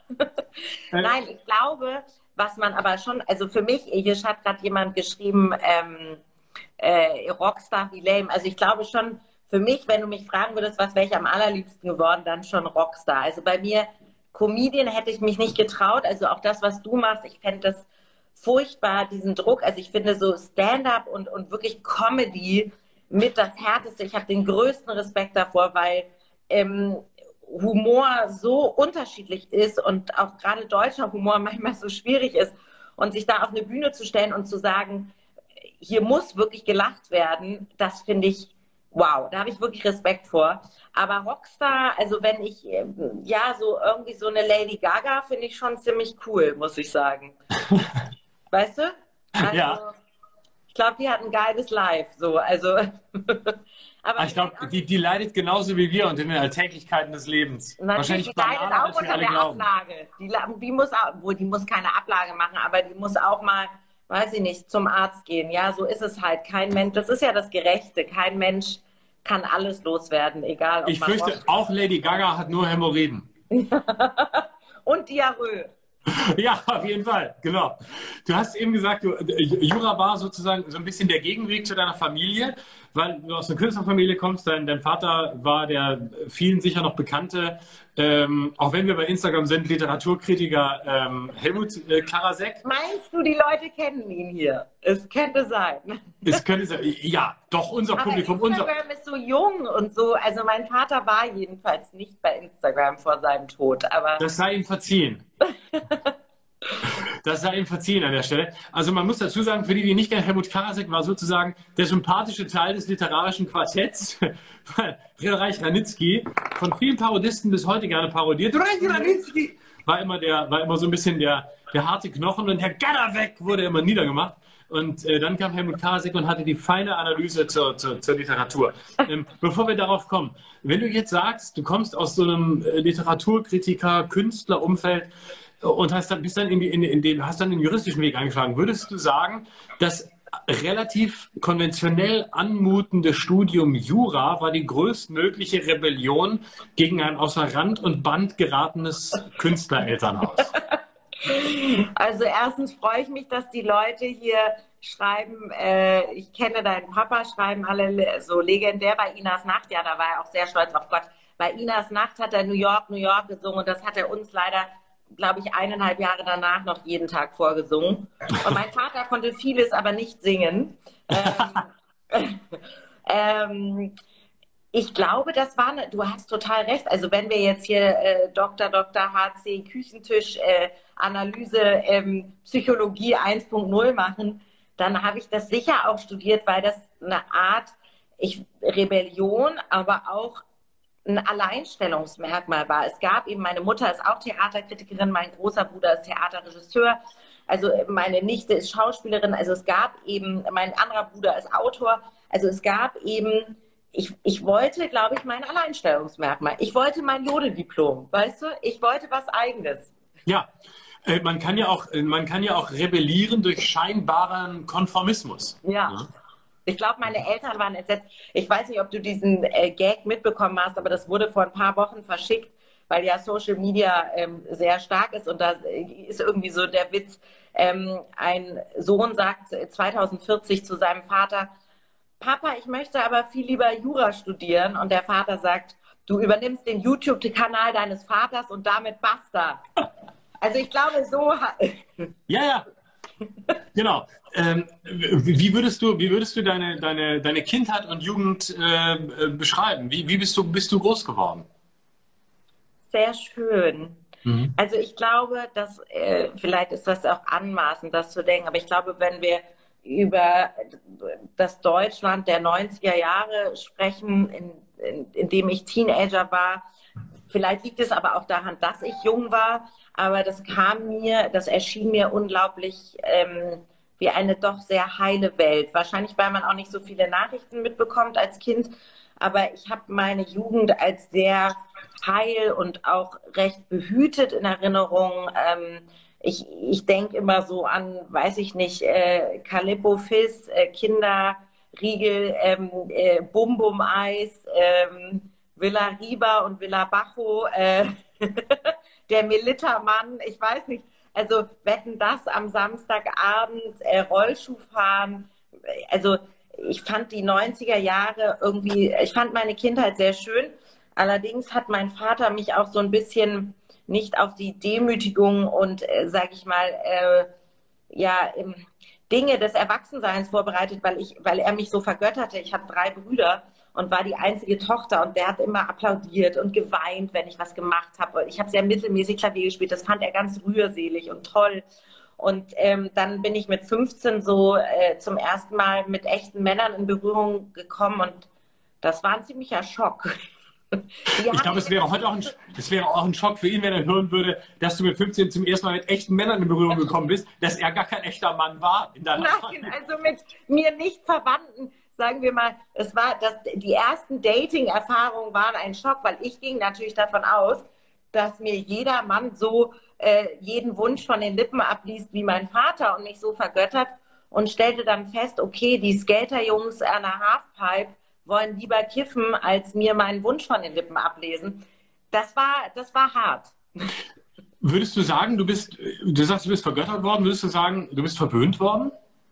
Nein, ich glaube, was man aber schon, also für mich, hier hat gerade jemand geschrieben, ähm, äh, Rockstar wie lame. Also ich glaube schon, für mich, wenn du mich fragen würdest, was wäre ich am allerliebsten geworden, dann schon Rockstar. Also bei mir, Comedian hätte ich mich nicht getraut. Also auch das, was du machst, ich fände das furchtbar, diesen Druck. Also ich finde so Stand-up und, und wirklich Comedy mit das Härteste. Ich habe den größten Respekt davor, weil ähm, Humor so unterschiedlich ist und auch gerade deutscher Humor manchmal so schwierig ist und sich da auf eine Bühne zu stellen und zu sagen, hier muss wirklich gelacht werden, das finde ich, wow, da habe ich wirklich Respekt vor. Aber Rockstar, also wenn ich, ja, so irgendwie so eine Lady Gaga finde ich schon ziemlich cool, muss ich sagen. Weißt du? Also, ja. Ich glaube, die hat ein geiles Live, so, also... Aber ich glaube, die, die leidet genauso wie wir unter den Alltäglichkeiten des Lebens. Wahrscheinlich die leidet auch unter der glauben. Ablage. Die, die, muss auch, wo, die muss keine Ablage machen, aber die muss auch mal, weiß ich nicht, zum Arzt gehen. Ja, so ist es halt. Kein Mensch, das ist ja das Gerechte. Kein Mensch kann alles loswerden, egal ob Ich fürchte, Rock auch Lady Gaga hat nur Hämorrhoiden. Und Diarrhoe. Ja, auf jeden Fall, genau. Du hast eben gesagt, du, Jura war sozusagen so ein bisschen der Gegenweg zu deiner Familie, weil du aus einer Künstlerfamilie kommst. Dein, dein Vater war der vielen sicher noch bekannte, ähm, auch wenn wir bei Instagram sind, Literaturkritiker ähm, Helmut äh, Karasek. Meinst du, die Leute kennen ihn hier? Es könnte sein. Es könnte sein, ja, doch, unser Aber Publikum. Instagram unser... ist so jung und so. Also mein Vater war jedenfalls nicht bei Instagram vor seinem Tod. Aber das sei ihm verziehen. Das sei ihm verziehen an der Stelle. Also man muss dazu sagen, für die, die nicht kennen, Helmut Karasek war sozusagen der sympathische Teil des literarischen Quartetts, weil Reich Ranitzky von vielen Parodisten bis heute gerne parodiert. Reich Ranitzky war immer, der, war immer so ein bisschen der, der harte Knochen und Herr Gadderweg wurde immer niedergemacht. Und äh, dann kam Helmut Karasek und hatte die feine Analyse zur, zur, zur Literatur. Ähm, bevor wir darauf kommen, wenn du jetzt sagst, du kommst aus so einem äh, Literaturkritiker, Künstlerumfeld und hast dann, bist dann in, die, in, in den, hast dann den juristischen Weg eingeschlagen, würdest du sagen, das relativ konventionell anmutende Studium Jura war die größtmögliche Rebellion gegen ein außer Rand und Band geratenes Künstlerelternhaus? Also erstens freue ich mich, dass die Leute hier schreiben, äh, ich kenne deinen Papa, schreiben alle so legendär bei Inas Nacht. Ja, da war er auch sehr stolz auf Gott. Bei Inas Nacht hat er New York, New York gesungen und das hat er uns leider, glaube ich, eineinhalb Jahre danach noch jeden Tag vorgesungen. Und mein Vater konnte vieles, aber nicht singen. Ähm, ähm, Ich glaube, das war, eine, du hast total recht. Also wenn wir jetzt hier äh, Doktor Doktor H C Küchentisch äh, Analyse ähm, Psychologie eins Punkt null machen, dann habe ich das sicher auch studiert, weil das eine Art ich, Rebellion, aber auch ein Alleinstellungsmerkmal war. Es gab eben, meine Mutter ist auch Theaterkritikerin, mein großer Bruder ist Theaterregisseur, also meine Nichte ist Schauspielerin, also es gab eben, mein anderer Bruder ist Autor, also es gab eben, ich, ich wollte, glaube ich, mein Alleinstellungsmerkmal. Ich wollte mein Jodeldiplom, weißt du? Ich wollte was Eigenes. Ja, äh, man kann ja auch, man kann ja auch rebellieren durch scheinbaren Konformismus. Ja. ja. Ich glaube, meine Eltern waren entsetzt. Ich weiß nicht, ob du diesen äh, Gag mitbekommen hast, aber das wurde vor ein paar Wochen verschickt, weil ja Social Media ähm, sehr stark ist. Und da ist irgendwie so der Witz, ähm, ein Sohn sagt zwanzig vierzig zu seinem Vater, Papa, ich möchte aber viel lieber Jura studieren. Und der Vater sagt, du übernimmst den YouTube-Kanal deines Vaters und damit basta. Also ich glaube, so... Ja, ja. Genau. Ähm, wie würdest du, wie würdest du deine, deine, deine Kindheit und Jugend äh, beschreiben? Wie, wie bist du, bist du groß geworden? Sehr schön. Mhm. Also ich glaube, dass äh, vielleicht ist das auch anmaßend, das zu denken, aber ich glaube, wenn wir über das Deutschland der neunziger Jahre sprechen, in, in, in dem ich Teenager war, vielleicht liegt es aber auch daran, dass ich jung war, aber das kam mir, das erschien mir unglaublich ähm, wie eine doch sehr heile Welt. Wahrscheinlich, weil man auch nicht so viele Nachrichten mitbekommt als Kind, aber ich habe meine Jugend als sehr heil und auch recht behütet in Erinnerung. Ähm, ich ich denke immer so an, weiß ich nicht, äh, Calippo Fizz, äh, Kinderriegel, ähm, äh, Bum Bum Eis, ähm, Villa Riba und Villa Bajo, äh, der Melitta-Mann, ich weiß nicht, also Wetten, das am Samstagabend, äh, Rollschuh fahren, also ich fand die neunziger Jahre irgendwie, ich fand meine Kindheit sehr schön, allerdings hat mein Vater mich auch so ein bisschen nicht auf die Demütigung und, äh, sag ich mal, äh, ja, im, Dinge des Erwachsenseins vorbereitet, weil ich, weil er mich so vergötterte. Ich habe drei Brüder und war die einzige Tochter und der hat immer applaudiert und geweint, wenn ich was gemacht habe. Ich habe sehr mittelmäßig Klavier gespielt, das fand er ganz rührselig und toll. Und ähm, dann bin ich mit fünfzehn so äh, zum ersten Mal mit echten Männern in Berührung gekommen und das war ein ziemlicher Schock. Ich glaube, es wäre heute auch ein, es wäre auch ein Schock für ihn, wenn er hören würde, dass du mit fünfzehn zum ersten Mal mit echten Männern in Berührung gekommen bist, dass er gar kein echter Mann war in deiner Nein, also mit mir nicht Verwandten, sagen wir mal, es war das, die ersten Dating-Erfahrungen waren ein Schock, weil ich ging natürlich davon aus, dass mir jeder Mann so äh, jeden Wunsch von den Lippen abliest wie mein Vater und mich so vergöttert und stellte dann fest, okay, die Skaterjungs an der Halfpipe wollen lieber kiffen, als mir meinen Wunsch von den Lippen ablesen. Das war, das war hart. Würdest du sagen, du bist, du sagst, du bist vergöttert worden, würdest du sagen, du bist verwöhnt worden?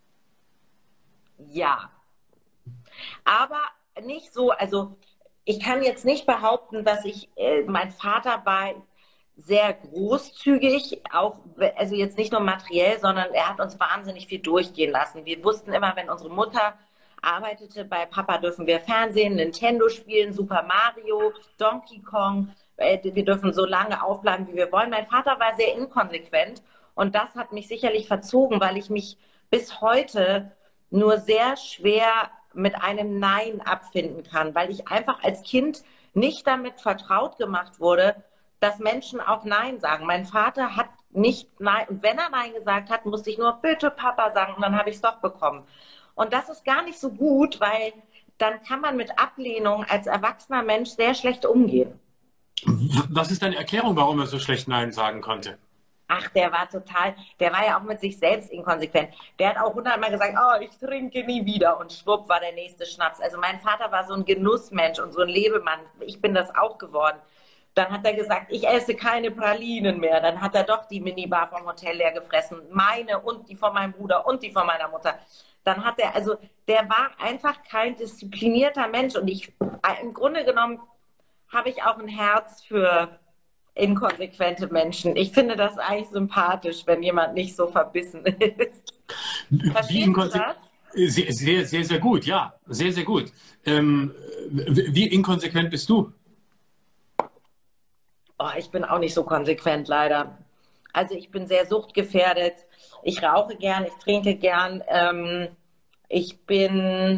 Ja. Aber nicht so, also ich kann jetzt nicht behaupten, dass ich, äh, mein Vater war sehr großzügig, auch, also jetzt nicht nur materiell, sondern er hat uns wahnsinnig viel durchgehen lassen. Wir wussten immer, wenn unsere Mutter arbeitete, bei Papa dürfen wir Fernsehen, Nintendo spielen, Super Mario, Donkey Kong, wir dürfen so lange aufbleiben, wie wir wollen. Mein Vater war sehr inkonsequent und das hat mich sicherlich verzogen, weil ich mich bis heute nur sehr schwer mit einem Nein abfinden kann, weil ich einfach als Kind nicht damit vertraut gemacht wurde, dass Menschen auch Nein sagen. Mein Vater hat nicht Nein, und wenn er Nein gesagt hat, musste ich nur bitte Papa sagen und dann habe ich es doch bekommen. Und das ist gar nicht so gut, weil dann kann man mit Ablehnung als erwachsener Mensch sehr schlecht umgehen. Was ist deine Erklärung, warum er so schlecht Nein sagen konnte? Ach, der war total, der war ja auch mit sich selbst inkonsequent. Der hat auch hundertmal gesagt, oh, ich trinke nie wieder und schwupp war der nächste Schnaps. Also mein Vater war so ein Genussmensch und so ein Lebemann. Ich bin das auch geworden. Dann hat er gesagt, ich esse keine Pralinen mehr. Dann hat er doch die Minibar vom Hotel leer gefressen. Meine und die von meinem Bruder und die von meiner Mutter. Dann hat er, also der war einfach kein disziplinierter Mensch. Und ich, im Grunde genommen, habe ich auch ein Herz für inkonsequente Menschen. Ich finde das eigentlich sympathisch, wenn jemand nicht so verbissen ist. Verstehst du das? Sehr, sehr, sehr, sehr gut, ja. Sehr, sehr gut. Ähm, wie inkonsequent bist du? Oh, ich bin auch nicht so konsequent, leider. Also ich bin sehr suchtgefährdet. Ich rauche gern, ich trinke gern. Ähm, ich bin,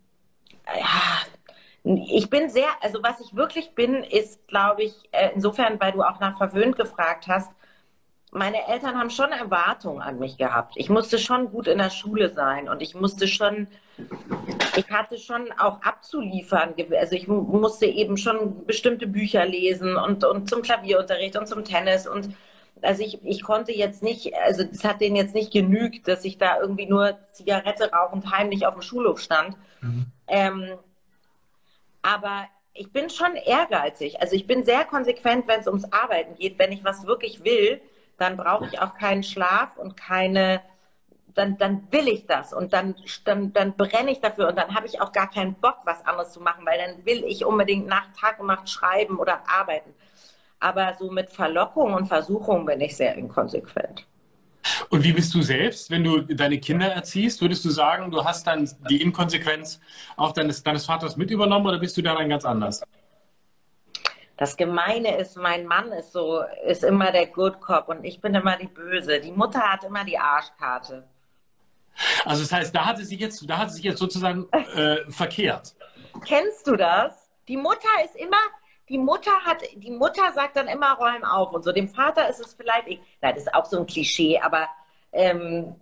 ja, ich bin sehr, also was ich wirklich bin, ist, glaube ich, äh, insofern, weil du auch nach verwöhnt gefragt hast, meine Eltern haben schon Erwartungen an mich gehabt. Ich musste schon gut in der Schule sein und ich musste schon, ich hatte schon auch abzuliefern. Also ich musste eben schon bestimmte Bücher lesen und, und zum Klavierunterricht und zum Tennis und also ich, ich konnte jetzt nicht, also es hat denen jetzt nicht genügt, dass ich da irgendwie nur Zigarette rauchend heimlich auf dem Schulhof stand. Mhm. Ähm, aber ich bin schon ehrgeizig. Also ich bin sehr konsequent, wenn es ums Arbeiten geht. Wenn ich was wirklich will, dann brauche ich auch keinen Schlaf und keine, dann, dann will ich das und dann, dann, dann brenne ich dafür und dann habe ich auch gar keinen Bock, was anderes zu machen, weil dann will ich unbedingt Nacht, Tag und Nacht schreiben oder arbeiten. Aber so mit Verlockung und Versuchung bin ich sehr inkonsequent. Und wie bist du selbst, wenn du deine Kinder erziehst? Würdest du sagen, du hast dann die Inkonsequenz auch deines, deines Vaters mit übernommen oder bist du da dann ganz anders? Das Gemeine ist, mein Mann ist so, ist immer der Good Cop und ich bin immer die Böse. Die Mutter hat immer die Arschkarte. Also das heißt, da hatte sie jetzt, da hat sie sich jetzt sozusagen äh, verkehrt. Kennst du das? Die Mutter ist immer, die Mutter hat, die Mutter sagt dann immer, räum auf und so. Dem Vater ist es vielleicht, ich, nein, das ist auch so ein Klischee, aber ähm,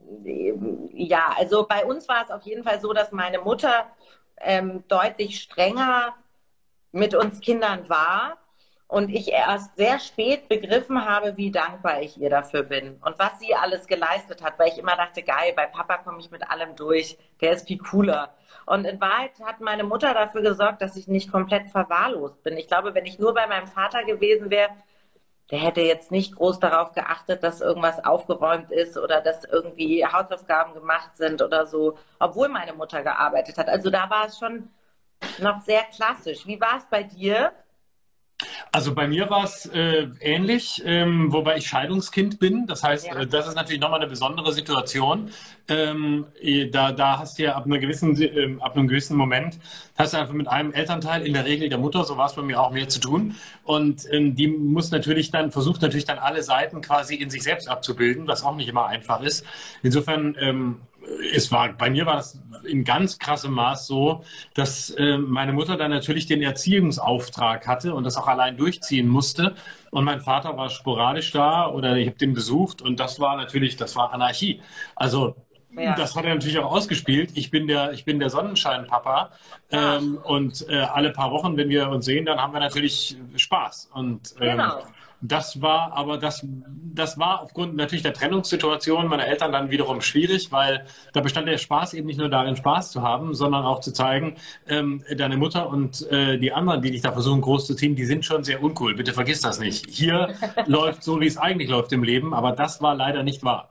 ja, also bei uns war es auf jeden Fall so, dass meine Mutter ähm, deutlich strenger mit uns Kindern war und ich erst sehr spät begriffen habe, wie dankbar ich ihr dafür bin und was sie alles geleistet hat, weil ich immer dachte, geil, bei Papa komme ich mit allem durch, der ist viel cooler. Und in Wahrheit hat meine Mutter dafür gesorgt, dass ich nicht komplett verwahrlost bin. Ich glaube, wenn ich nur bei meinem Vater gewesen wäre, der hätte jetzt nicht groß darauf geachtet, dass irgendwas aufgeräumt ist oder dass irgendwie Hausaufgaben gemacht sind oder so, obwohl meine Mutter gearbeitet hat. Also da war es schon noch sehr klassisch. Wie war es bei dir? Also bei mir war es äh, ähnlich, ähm, wobei ich Scheidungskind bin. Das heißt, ja. äh, das ist natürlich nochmal eine besondere Situation. Ähm, da, da hast du ja ab, einer gewissen, äh, ab einem gewissen Moment, hast du einfach mit einem Elternteil, in der Regel der Mutter, so war es bei mir auch, mehr zu tun. Und ähm, die muss natürlich dann, versucht natürlich dann alle Seiten quasi in sich selbst abzubilden, was auch nicht immer einfach ist. Insofern ähm, es war, bei mir war das in ganz krassem Maß so, dass äh, meine Mutter dann natürlich den Erziehungsauftrag hatte und das auch allein durchziehen musste. Und mein Vater war sporadisch da oder ich habe den besucht und das war natürlich, das war Anarchie. Also ja. Das hat er natürlich auch ausgespielt. Ich bin der, ich bin der Sonnenschein-Papa ähm, und äh, alle paar Wochen, wenn wir uns sehen, dann haben wir natürlich Spaß. Und ähm, genau. Das war aber das, das war aufgrund natürlich der Trennungssituation meiner Eltern dann wiederum schwierig, weil da bestand der Spaß eben nicht nur darin, Spaß zu haben, sondern auch zu zeigen, ähm, deine Mutter und äh, die anderen, die dich da versuchen groß zu ziehen, die sind schon sehr uncool. Bitte vergiss das nicht. Hier läuft so, wie es eigentlich läuft im Leben, aber das war leider nicht wahr.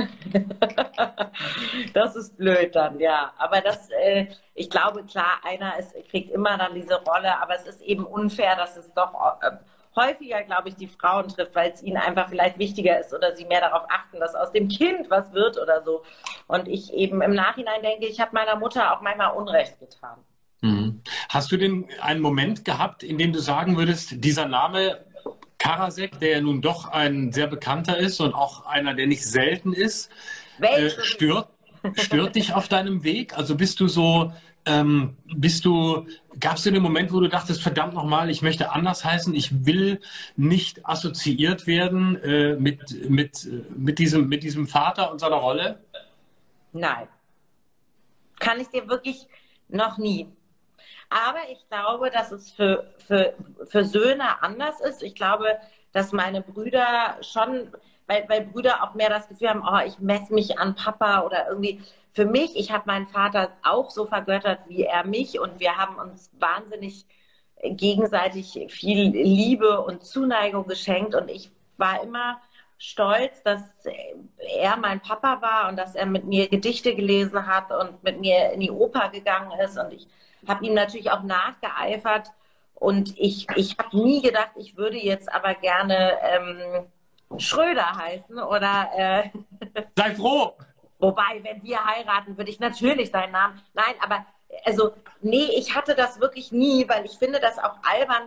Das ist blöd dann, ja. Aber das, äh, ich glaube, klar, einer ist, kriegt immer dann diese Rolle, aber es ist eben unfair, dass es doch äh, häufiger, glaube ich, die Frauen trifft, weil es ihnen einfach vielleicht wichtiger ist oder sie mehr darauf achten, dass aus dem Kind was wird oder so. Und ich eben im Nachhinein denke, ich habe meiner Mutter auch manchmal Unrecht getan. Mhm. Hast du denn einen Moment gehabt, in dem du sagen würdest, dieser Name Karasek, der ja nun doch ein sehr bekannter ist und auch einer, der nicht selten ist, äh, stört, stört dich auf deinem Weg? Also bist du so, ähm, bist du, gab es den Moment, wo du dachtest, verdammt nochmal, ich möchte anders heißen, ich will nicht assoziiert werden äh, mit, mit, mit, diesem, mit diesem Vater und seiner Rolle? Nein. Kann ich dir wirklich noch nie. Aber ich glaube, dass es für, für, für Söhne anders ist. Ich glaube, dass meine Brüder schon, weil, weil Brüder auch mehr das Gefühl haben, oh, ich messe mich an Papa oder irgendwie. Für mich, ich habe meinen Vater auch so vergöttert wie er mich und wir haben uns wahnsinnig gegenseitig viel Liebe und Zuneigung geschenkt und ich war immer stolz, dass er mein Papa war und dass er mit mir Gedichte gelesen hat und mit mir in die Oper gegangen ist und ich habe ihm natürlich auch nachgeeifert und ich, ich habe nie gedacht, ich würde jetzt aber gerne ähm, Schröder heißen oder äh, sei froh! Wobei, wenn wir heiraten, würde ich natürlich deinen Namen, nein, aber also nee, ich hatte das wirklich nie, weil ich finde das auch albern,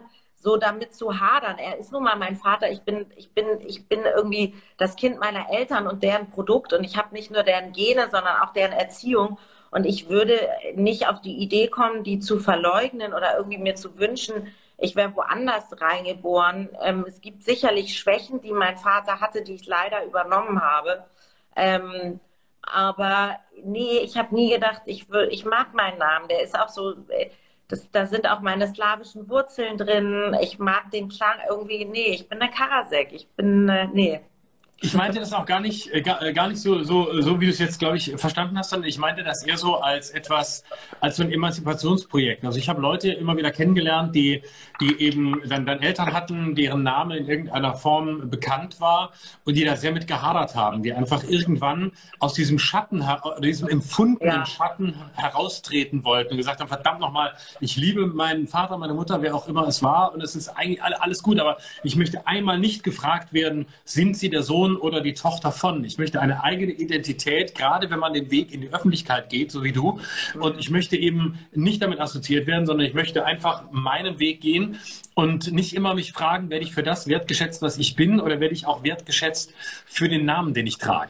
so damit zu hadern. Er ist nun mal mein Vater. Ich bin, ich bin, ich bin irgendwie das Kind meiner Eltern und deren Produkt. Und ich habe nicht nur deren Gene, sondern auch deren Erziehung. Und ich würde nicht auf die Idee kommen, die zu verleugnen oder irgendwie mir zu wünschen, ich wäre woanders reingeboren. Ähm, es gibt sicherlich Schwächen, die mein Vater hatte, die ich leider übernommen habe. Ähm, aber nee, ich habe nie gedacht, ich, will, ich mag meinen Namen. Der ist auch so, das, da sind auch meine slawischen Wurzeln drin. Ich mag den Klang irgendwie. Nee, ich bin eine Karasek. Ich bin, äh, nee. Ich meinte das auch gar nicht, äh, gar, gar nicht so, so, so, wie du es jetzt, glaube ich, verstanden hast, sondern ich meinte das eher so als etwas, als so ein Emanzipationsprojekt. Also ich habe Leute immer wieder kennengelernt, die, die eben dann, dann Eltern hatten, deren Name in irgendeiner Form bekannt war und die da sehr mit gehadert haben, die einfach irgendwann aus diesem Schatten, diesem empfundenen Ja. Schatten heraustreten wollten und gesagt haben, verdammt nochmal, ich liebe meinen Vater, meine Mutter, wer auch immer es war und es ist eigentlich alles gut, aber ich möchte einmal nicht gefragt werden, sind Sie der Sohn oder die Tochter von. Ich möchte eine eigene Identität, gerade wenn man den Weg in die Öffentlichkeit geht, so wie du. Und ich möchte eben nicht damit assoziiert werden, sondern ich möchte einfach meinen Weg gehen und nicht immer mich fragen, werde ich für das wertgeschätzt, was ich bin, oder werde ich auch wertgeschätzt für den Namen, den ich trage.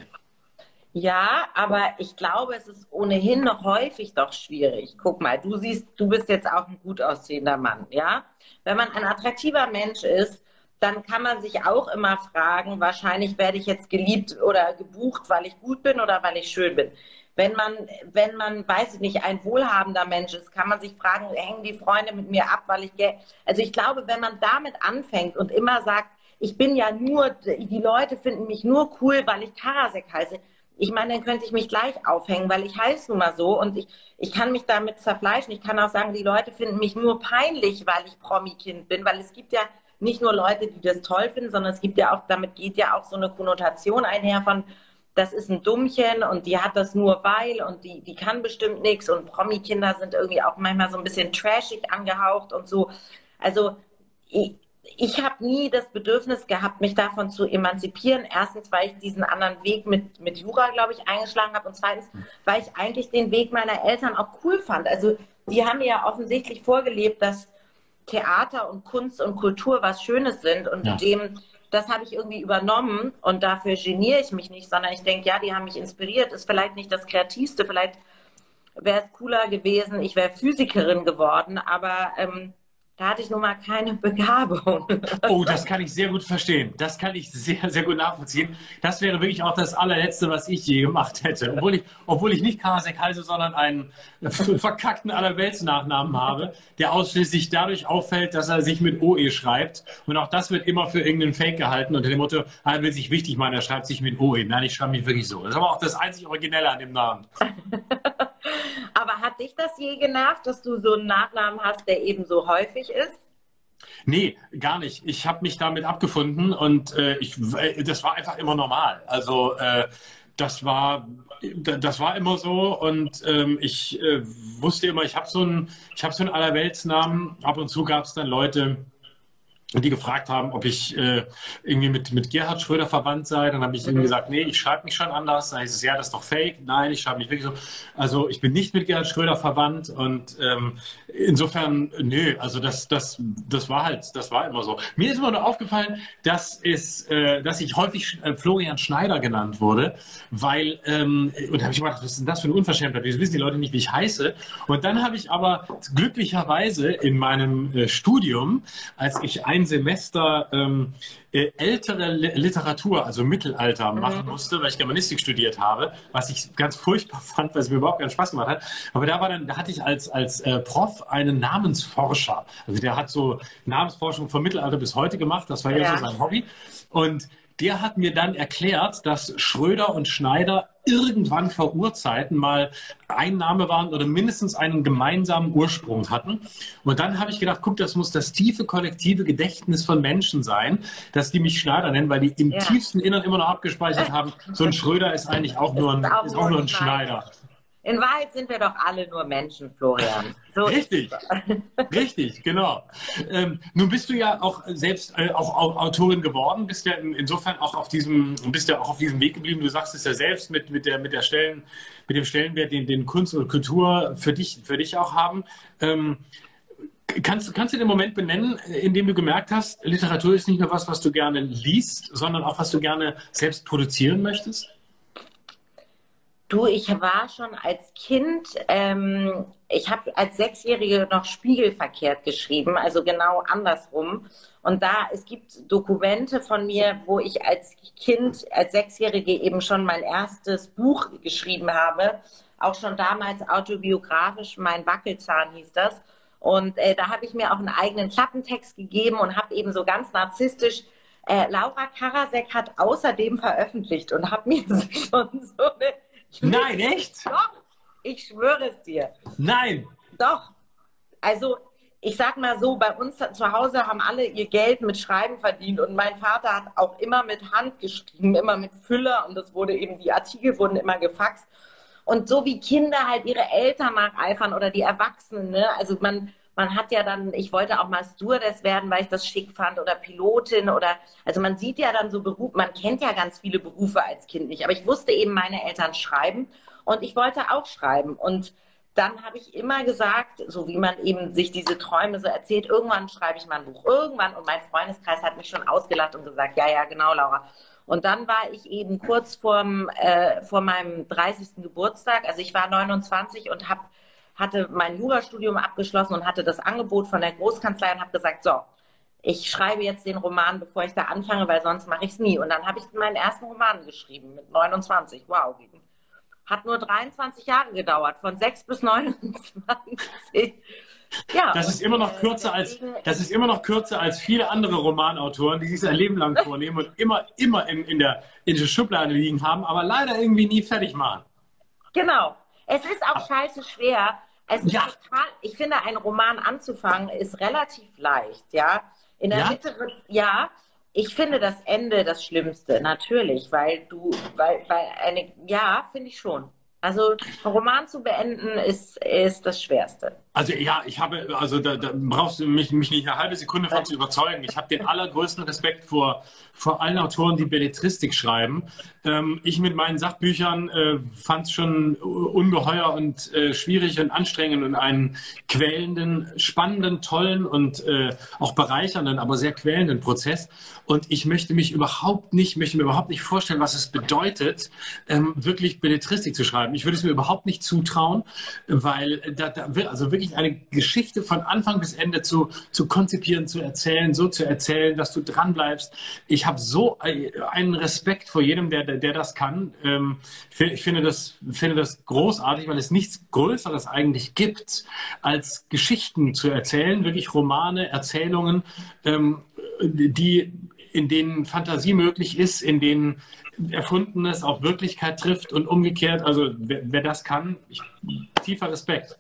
Ja, aber ich glaube, es ist ohnehin noch häufig doch schwierig. Guck mal, du siehst, du bist jetzt auch ein gut aussehender Mann, ja? Wenn man ein attraktiver Mensch ist, dann kann man sich auch immer fragen, wahrscheinlich werde ich jetzt geliebt oder gebucht, weil ich gut bin oder weil ich schön bin. Wenn man, wenn man, weiß ich nicht, ein wohlhabender Mensch ist, kann man sich fragen, hängen die Freunde mit mir ab, weil ich Geld... Also ich glaube, wenn man damit anfängt und immer sagt, ich bin ja nur, die Leute finden mich nur cool, weil ich Karasek heiße, ich meine, dann könnte ich mich gleich aufhängen, weil ich heiße nun mal so und ich, ich kann mich damit zerfleischen. Ich kann auch sagen, die Leute finden mich nur peinlich, weil ich Promi-Kind bin, weil es gibt ja nicht nur Leute, die das toll finden, sondern es gibt ja auch, damit geht ja auch so eine Konnotation einher von, das ist ein Dummchen und die hat das nur weil und die, die kann bestimmt nichts und Promi-Kinder sind irgendwie auch manchmal so ein bisschen trashig angehaucht und so. Also ich, ich habe nie das Bedürfnis gehabt, mich davon zu emanzipieren. Erstens, weil ich diesen anderen Weg mit, mit Jura, glaube ich, eingeschlagen habe und zweitens, weil ich eigentlich den Weg meiner Eltern auch cool fand. Also die haben mir ja offensichtlich vorgelebt, dass Theater und Kunst und Kultur was Schönes sind und Ja. dem, das habe ich irgendwie übernommen und dafür geniere ich mich nicht, sondern ich denke, ja, die haben mich inspiriert, ist vielleicht nicht das Kreativste, vielleicht wäre es cooler gewesen, ich wäre Physikerin geworden, aber ähm, da hatte ich nun mal keine Begabung. Oh, das kann ich sehr gut verstehen. Das kann ich sehr, sehr gut nachvollziehen. Das wäre wirklich auch das allerletzte, was ich je gemacht hätte. Obwohl ich, obwohl ich nicht Karasek heiße, sondern einen verkackten Allerweltsnachnamen habe, der ausschließlich dadurch auffällt, dass er sich mit O E schreibt. Und auch das wird immer für irgendeinen Fake gehalten unter dem Motto, er will sich wichtig machen, er schreibt sich mit O E. Nein, ich schreibe mich wirklich so. Das ist aber auch das einzig Originelle an dem Namen. Aber hat dich das je genervt, dass du so einen Nachnamen hast, der eben so häufig ist? Nee, gar nicht. Ich habe mich damit abgefunden und äh, ich, äh, das war einfach immer normal. Also äh, das war, das war immer so und ähm, ich äh, wusste immer, ich habe so einen, ich habe so einen Allerweltsnamen. Ab und zu gab es dann Leute, die gefragt haben, ob ich äh, irgendwie mit, mit Gerhard Schröder verwandt sei. Dann habe ich ihnen gesagt, nee, ich schreibe mich schon anders. Dann hieß es, ja, das ist doch fake. Nein, ich schreibe mich wirklich so. Also ich bin nicht mit Gerhard Schröder verwandt und ähm, insofern, nö, also das, das, das war halt, das war immer so. Mir ist immer nur aufgefallen, dass es, äh, dass ich häufig äh, Florian Schneider genannt wurde, weil, ähm, und da habe ich gedacht, was ist denn das für eine Unverschämtheit? Wieso wissen die Leute nicht, wie ich heiße? Und dann habe ich aber glücklicherweise in meinem äh, Studium, als ich ein Semester ähm, äh, ältere Literatur, also Mittelalter, machen musste, weil ich Germanistik studiert habe, was ich ganz furchtbar fand, weil es mir überhaupt keinen Spaß gemacht hat. Aber da war dann, da hatte ich als, als äh, Prof einen Namensforscher. Also der hat so Namensforschung vom Mittelalter bis heute gemacht, das war ja, ja so sein Hobby. Und der hat mir dann erklärt, dass Schröder und Schneider irgendwann vor Urzeiten mal ein Name waren oder mindestens einen gemeinsamen Ursprung hatten. Und dann habe ich gedacht, guck, das muss das tiefe kollektive Gedächtnis von Menschen sein, dass die mich Schneider nennen, weil die im ja. tiefsten Innern immer noch abgespeichert haben, so ein Schröder ist eigentlich auch nur ein, ist auch, ist auch nur ein Schneider. In Wahrheit sind wir doch alle nur Menschen, Florian. So richtig, richtig, genau. Ähm, nun bist du ja auch selbst äh, auch, auch Autorin geworden, bist ja in, insofern auch auf diesem, bist ja auch auf diesem Weg geblieben. Du sagst es ja selbst mit, mit der, mit der Stellen, mit dem Stellenwert, den, den Kunst und Kultur für dich, für dich auch haben. Ähm, Kannst, kannst du den Moment benennen, in dem du gemerkt hast, Literatur ist nicht nur was, was du gerne liest, sondern auch was du gerne selbst produzieren möchtest? Du, ich war schon als Kind, ähm, ich habe als Sechsjährige noch spiegelverkehrt geschrieben, also genau andersrum. Und da, es gibt Dokumente von mir, wo ich als Kind, als Sechsjährige eben schon mein erstes Buch geschrieben habe, auch schon damals autobiografisch, mein Wackelzahn hieß das. Und äh, da habe ich mir auch einen eigenen Klappentext gegeben und habe eben so ganz narzisstisch, äh, Laura Karasek hat außerdem veröffentlicht und habe mir schon so eine Nein, echt? Doch, ich schwöre es dir. Nein. Doch. Also, ich sag mal so, bei uns zu Hause haben alle ihr Geld mit Schreiben verdient und mein Vater hat auch immer mit Hand geschrieben, immer mit Füller und das wurde eben, die Artikel wurden immer gefaxt. Und so wie Kinder halt ihre Eltern nacheifern oder die Erwachsenen, ne? Also man, man hat ja dann, ich wollte auch mal Stewardess werden, weil ich das schick fand oder Pilotin oder, also man sieht ja dann so Berufe, man kennt ja ganz viele Berufe als Kind nicht, aber ich wusste eben, meine Eltern schreiben und ich wollte auch schreiben und dann habe ich immer gesagt, so wie man eben sich diese Träume so erzählt, irgendwann schreibe ich mal ein Buch, irgendwann und mein Freundeskreis hat mich schon ausgelacht und gesagt, ja, ja, genau, Laura. Und dann war ich eben kurz vorm, äh, vor meinem dreißigsten Geburtstag, also ich war neunundzwanzig und hab, hatte mein Jurastudium abgeschlossen und hatte das Angebot von der Großkanzlei und habe gesagt, so, ich schreibe jetzt den Roman, bevor ich da anfange, weil sonst mache ich es nie. Und dann habe ich meinen ersten Roman geschrieben mit neunundzwanzig. Wow, hat nur dreiundzwanzig Jahre gedauert, von sechs bis neunundzwanzig. Ja, das ist immer noch kürzer als, das ist immer noch kürzer als viele andere Romanautoren, die sich ein Leben lang vornehmen und immer, immer in, in, der, in der Schublade liegen haben, aber leider irgendwie nie fertig machen. Genau. Es ist auch scheiße schwer. Es ist ja. total, ich finde, einen Roman anzufangen ist relativ leicht, ja. In der ja? Mitte wird, ja, ich finde das Ende das Schlimmste, natürlich, weil du, weil, weil eine, ja, finde ich schon. Also, einen Roman zu beenden ist, ist das Schwerste. Also ja, ich habe, also da, da brauchst du mich, mich nicht eine halbe Sekunde von zu überzeugen. Ich habe den allergrößten Respekt vor, vor allen Autoren, die Belletristik schreiben. Ähm, ich mit meinen Sachbüchern äh, fand es schon ungeheuer und äh, schwierig und anstrengend und einen quälenden, spannenden, tollen und äh, auch bereichernden, aber sehr quälenden Prozess. Und ich möchte mich überhaupt nicht, möchte mir überhaupt nicht vorstellen, was es bedeutet, ähm, wirklich Belletristik zu schreiben. Ich würde es mir überhaupt nicht zutrauen, weil da, da also wirklich eine Geschichte von Anfang bis Ende zu, zu konzipieren, zu erzählen, so zu erzählen, dass du dran bleibst. Ich habe so einen Respekt vor jedem, der, der, der das kann. Ähm, ich finde das, finde das großartig, weil es nichts Größeres eigentlich gibt, als Geschichten zu erzählen, wirklich Romane, Erzählungen, ähm, die, in denen Fantasie möglich ist, in denen Erfundenes auf Wirklichkeit trifft und umgekehrt. Also wer, wer das kann, ich, tiefer Respekt.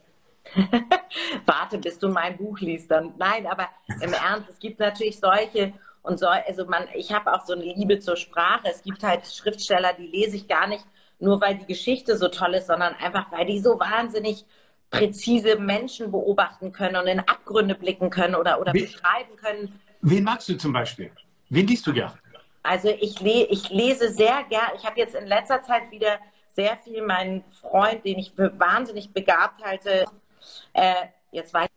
Warte, bis du mein Buch liest, dann. Nein, aber im Ernst, es gibt natürlich solche und so, also man, ich habe auch so eine Liebe zur Sprache. Es gibt halt Schriftsteller, die lese ich gar nicht, nur weil die Geschichte so toll ist, sondern einfach, weil die so wahnsinnig präzise Menschen beobachten können und in Abgründe blicken können oder, oder Wen, beschreiben können. Wen magst du zum Beispiel? Wen liest du gern? Also ich, le ich lese sehr gern, ich habe jetzt in letzter Zeit wieder sehr viel meinen Freund, den ich für wahnsinnig begabt halte, Äh, jetzt war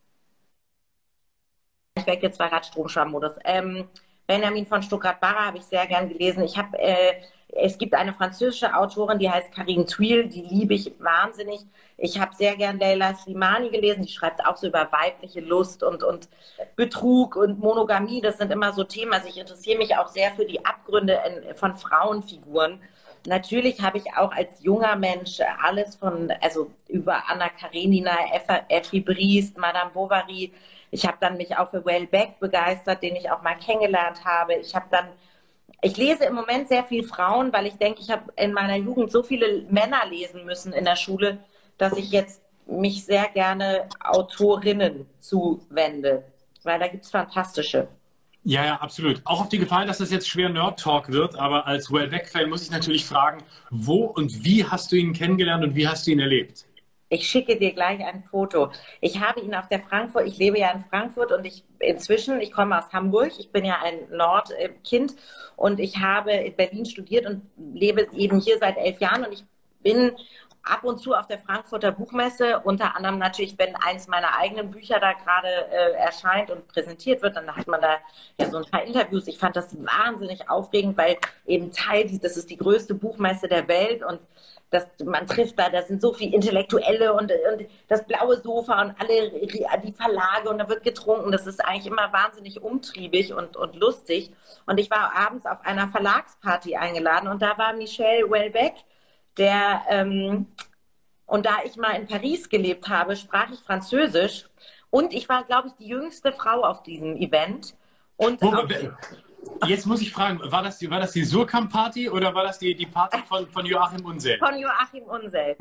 ich weg, jetzt war gerade Stromschwammodus. Ähm, Benjamin von Stuckrad-Barre habe ich sehr gern gelesen. Ich habe, äh, es gibt eine französische Autorin, die heißt Karine Thuil, die liebe ich wahnsinnig. Ich habe sehr gern Leila Slimani gelesen, die schreibt auch so über weibliche Lust und, und Betrug und Monogamie. Das sind immer so Themen. Also ich interessiere mich auch sehr für die Abgründe in, von Frauenfiguren. Natürlich habe ich auch als junger Mensch alles von, also über Anna Karenina, Effi Briest, Madame Bovary. Ich habe dann mich auch für Houellebecq begeistert, den ich auch mal kennengelernt habe. Ich habe dann, ich lese im Moment sehr viel Frauen, weil ich denke, ich habe in meiner Jugend so viele Männer lesen müssen in der Schule, dass ich jetzt mich sehr gerne Autorinnen zuwende, weil da gibt es fantastische. Ja, ja, absolut. Auch auf die Gefahr, dass das jetzt schwer Nerd-Talk wird, aber als Houellebecq-Fan muss ich natürlich fragen, wo und wie hast du ihn kennengelernt und wie hast du ihn erlebt? Ich schicke dir gleich ein Foto. Ich habe ihn auf der Frankfurt, ich lebe ja in Frankfurt und ich inzwischen, ich komme aus Hamburg, ich bin ja ein Nordkind und ich habe in Berlin studiert und lebe eben hier seit elf Jahren und ich bin ab und zu auf der Frankfurter Buchmesse, unter anderem natürlich, wenn eins meiner eigenen Bücher da gerade äh, erscheint und präsentiert wird, dann hat man da ja so ein paar Interviews. Ich fand das wahnsinnig aufregend, weil eben Teil, das ist die größte Buchmesse der Welt und das, man trifft da, da sind so viele Intellektuelle und, und das blaue Sofa und alle die Verlage und da wird getrunken. Das ist eigentlich immer wahnsinnig umtriebig und, und lustig. Und ich war abends auf einer Verlagsparty eingeladen und da war Michel Houellebecq, der, ähm, und da ich mal in Paris gelebt habe, sprach ich Französisch und ich war, glaube ich, die jüngste Frau auf diesem Event. Und Wo, jetzt muss ich fragen, war das die, war das die Surkamp-Party oder war das die, die Party von, von Joachim Unseld? Von Joachim Unseld.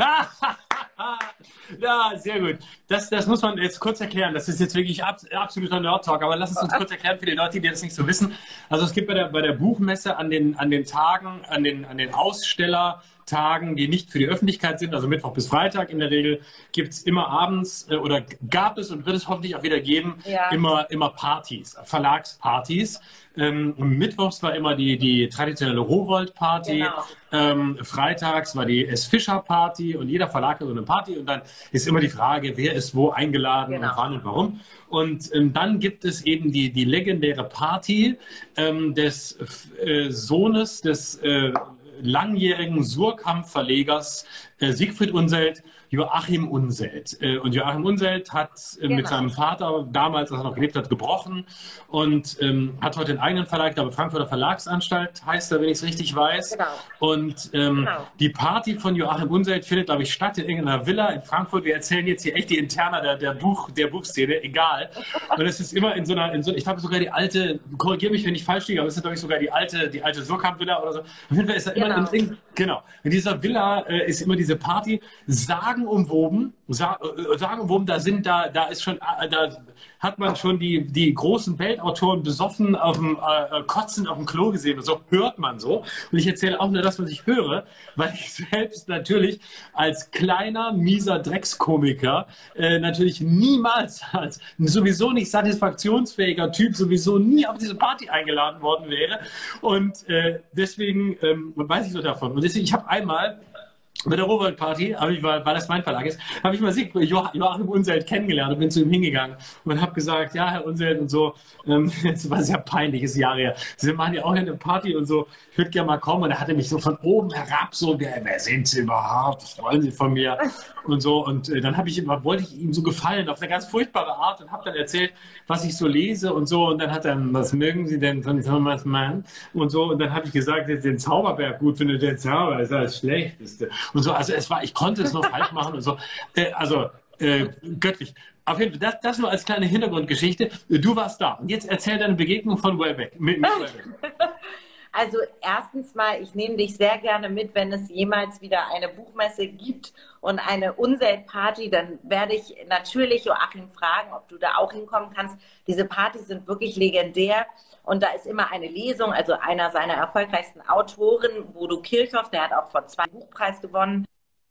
Ja, sehr gut. Das, das muss man jetzt kurz erklären. Das ist jetzt wirklich ab, absoluter Nerd-Talk, aber lass es uns kurz erklären für die Leute, die das nicht so wissen. Also es gibt bei der, bei der Buchmesse an den, an den Tagen, an den, an den Ausstellertagen, die nicht für die Öffentlichkeit sind, also Mittwoch bis Freitag in der Regel, gibt es immer abends äh, oder gab es und wird es hoffentlich auch wieder geben, ja. immer, immer Partys, Verlagspartys. Ähm, Mittwochs war immer die, die traditionelle Rowohlt-Party, genau. ähm, freitags war die S. Fischer-Party und jeder Verlag hat so eine Party und dann ist immer die Frage, wer ist wo eingeladen genau. und wann und warum. Und ähm, dann gibt es eben die, die legendäre Party ähm, des äh, Sohnes des äh, langjährigen Surkamp-Verlegers äh, Siegfried Unseld, Joachim Unseld. Äh, und Joachim Unseld hat äh, genau. mit seinem Vater damals, als er noch gelebt hat, gebrochen und ähm, hat heute einen eigenen Verlag, aber Frankfurter Verlagsanstalt heißt er, wenn ich es richtig weiß. Genau. Und ähm, genau. die Party von Joachim Unseld findet, glaube ich, statt in irgendeiner Villa in Frankfurt. Wir erzählen jetzt hier echt die Interna der, der, Buch, der Buchszene, egal. Und es ist immer in so einer, in so, ich glaube sogar die alte, korrigiere mich, wenn ich falsch liege, aber es ist, glaube ich, sogar die alte, die alte Surkamp-Villa oder so. Auf jeden Fall ist da immer genau. in, genau. In dieser Villa äh, ist immer diese Party, sagenumwoben, sa äh, sagenumwoben, da sind, da, da ist schon, äh, da hat man schon die, die großen Weltautoren besoffen auf dem, äh, kotzen auf dem Klo gesehen und so hört man so. Und ich erzähle auch nur das, was ich höre, weil ich selbst natürlich als kleiner, mieser Dreckskomiker äh, natürlich niemals als sowieso nicht satisfaktionsfähiger Typ sowieso nie auf diese Party eingeladen worden wäre. Und äh, deswegen ähm, weiß ich so davon. Und deswegen, ich habe einmal bei der Rowohlt-Party, weil, weil das mein Verlag ist, habe ich mal Joachim Unseld kennengelernt und bin zu ihm hingegangen und habe gesagt, ja, Herr Unseld und so, ähm, das war sehr peinlich, ist Jahre her. Sie machen ja auch eine Party und so, ich würde gerne mal kommen. Und er hatte mich so von oben herab so, wer, wer sind Sie überhaupt, was wollen Sie von mir? Und so, und äh, dann habe ich wollte ich ihm so gefallen, auf eine ganz furchtbare Art und habe dann erzählt, was ich so lese und so. Und dann hat er, was mögen Sie denn von Thomas Mann? Und so, und dann habe ich gesagt, den Zauberberg gut finde, der Zauber ist das Schlechteste. Und so, also es war, ich konnte es nur falsch machen und so. Äh, also äh, göttlich. Auf jeden Fall, das, das nur als kleine Hintergrundgeschichte. Du warst da. Und jetzt erzähl deine Begegnung von Houellebecq. Mit, mit Houellebecq. Also erstens mal, ich nehme dich sehr gerne mit, wenn es jemals wieder eine Buchmesse gibt und eine Unseld-Party, dann werde ich natürlich Joachim fragen, ob du da auch hinkommen kannst. Diese Partys sind wirklich legendär und da ist immer eine Lesung, also einer seiner erfolgreichsten Autoren, Bodo Kirchhoff, der hat auch vor zwei Buchpreis gewonnen.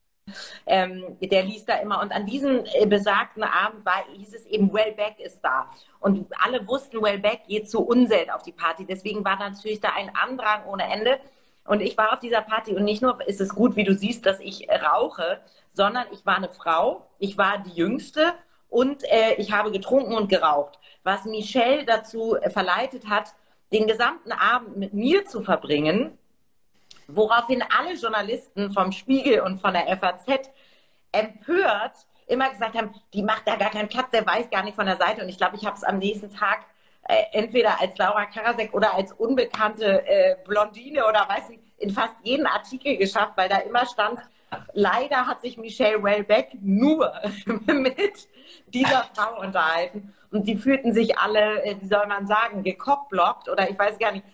Ähm, der liest da immer und an diesem äh, besagten Abend war, hieß es eben, Houellebecq ist da und alle wussten, Houellebecq geht zu Unseld auf die Party, deswegen war natürlich da ein Andrang ohne Ende und ich war auf dieser Party und nicht nur ist es gut, wie du siehst, dass ich rauche, sondern ich war eine Frau, ich war die Jüngste und äh, ich habe getrunken und geraucht, was Michel dazu äh, verleitet hat, den gesamten Abend mit mir zu verbringen. Woraufhin alle Journalisten vom Spiegel und von der F A Z empört immer gesagt haben, die macht da gar keinen Platz, der weiß gar nicht von der Seite. Und ich glaube, ich habe es am nächsten Tag äh, entweder als Laura Karasek oder als unbekannte äh, Blondine oder weiß nicht, in fast jeden Artikel geschafft, weil da immer stand, leider hat sich Michel Houellebecq nur mit dieser Frau unterhalten. Und die fühlten sich alle, wie soll man sagen, gekockblockt oder ich weiß gar nicht.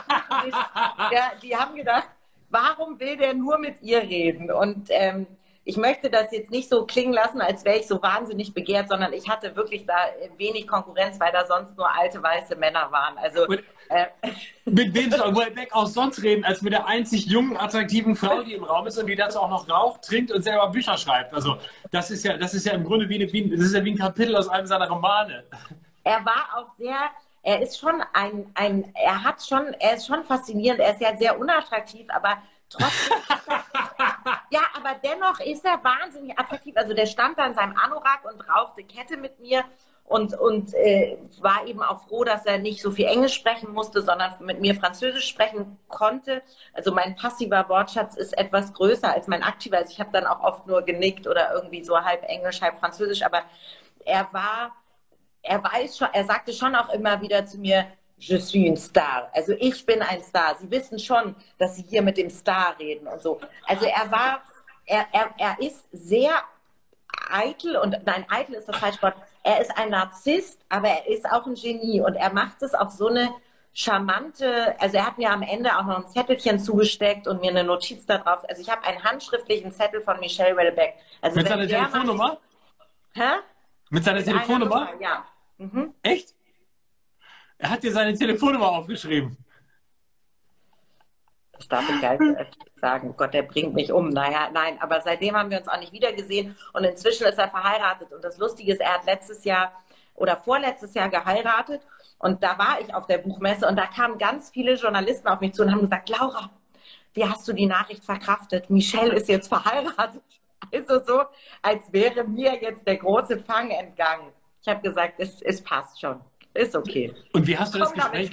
Ja, die haben gedacht, warum will der nur mit ihr reden? Und ähm, ich möchte das jetzt nicht so klingen lassen, als wäre ich so wahnsinnig begehrt, sondern ich hatte wirklich da wenig Konkurrenz, weil da sonst nur alte weiße Männer waren. Also Und, äh, mit wem soll Houellebecq auch sonst reden, als mit der einzig jungen, attraktiven Frau, die im Raum ist und die dazu auch noch raucht, trinkt und selber Bücher schreibt. Also das ist ja, das ist ja im Grunde wie, eine, wie, das ist ja wie ein Kapitel aus einem seiner Romane. Er war auch sehr, er ist schon ein, ein, er hat schon, er ist schon faszinierend, er ist ja sehr unattraktiv, aber trotzdem Ja, aber dennoch ist er wahnsinnig attraktiv. Also der stand da in seinem Anorak und rauchte Kette mit mir und, und äh, war eben auch froh, dass er nicht so viel Englisch sprechen musste, sondern mit mir Französisch sprechen konnte. Also mein passiver Wortschatz ist etwas größer als mein aktiver. Also ich habe dann auch oft nur genickt oder irgendwie so halb Englisch, halb Französisch. Aber er war, er weiß schon, er sagte schon auch immer wieder zu mir, Je suis une star. Also ich bin ein Star. Sie wissen schon, dass Sie hier mit dem Star reden und so. Also er war, er, er, er ist sehr eitel und nein, eitel ist das falsche Wort. Er ist ein Narzisst, aber er ist auch ein Genie und er macht es auf so eine charmante, also er hat mir am Ende auch noch ein Zettelchen zugesteckt und mir eine Notiz da drauf. Also ich habe einen handschriftlichen Zettel von Michel Houellebecq. Also mit seiner Telefonnummer? Hä? Mit seiner mit Telefonnummer? Nummer, ja. Mhm. Echt? Er hat dir seine Telefonnummer aufgeschrieben. Das darf ich gar nicht sagen. Gott, der bringt mich um. Naja, nein, aber seitdem haben wir uns auch nicht wiedergesehen und inzwischen ist er verheiratet. Und das Lustige ist, er hat letztes Jahr oder vorletztes Jahr geheiratet und da war ich auf der Buchmesse und da kamen ganz viele Journalisten auf mich zu und haben gesagt, Laura, wie hast du die Nachricht verkraftet? Michel ist jetzt verheiratet. Also so, als wäre mir jetzt der große Fang entgangen. Ich habe gesagt, es, es passt schon. Ist okay. Und wie hast du das Gespräch,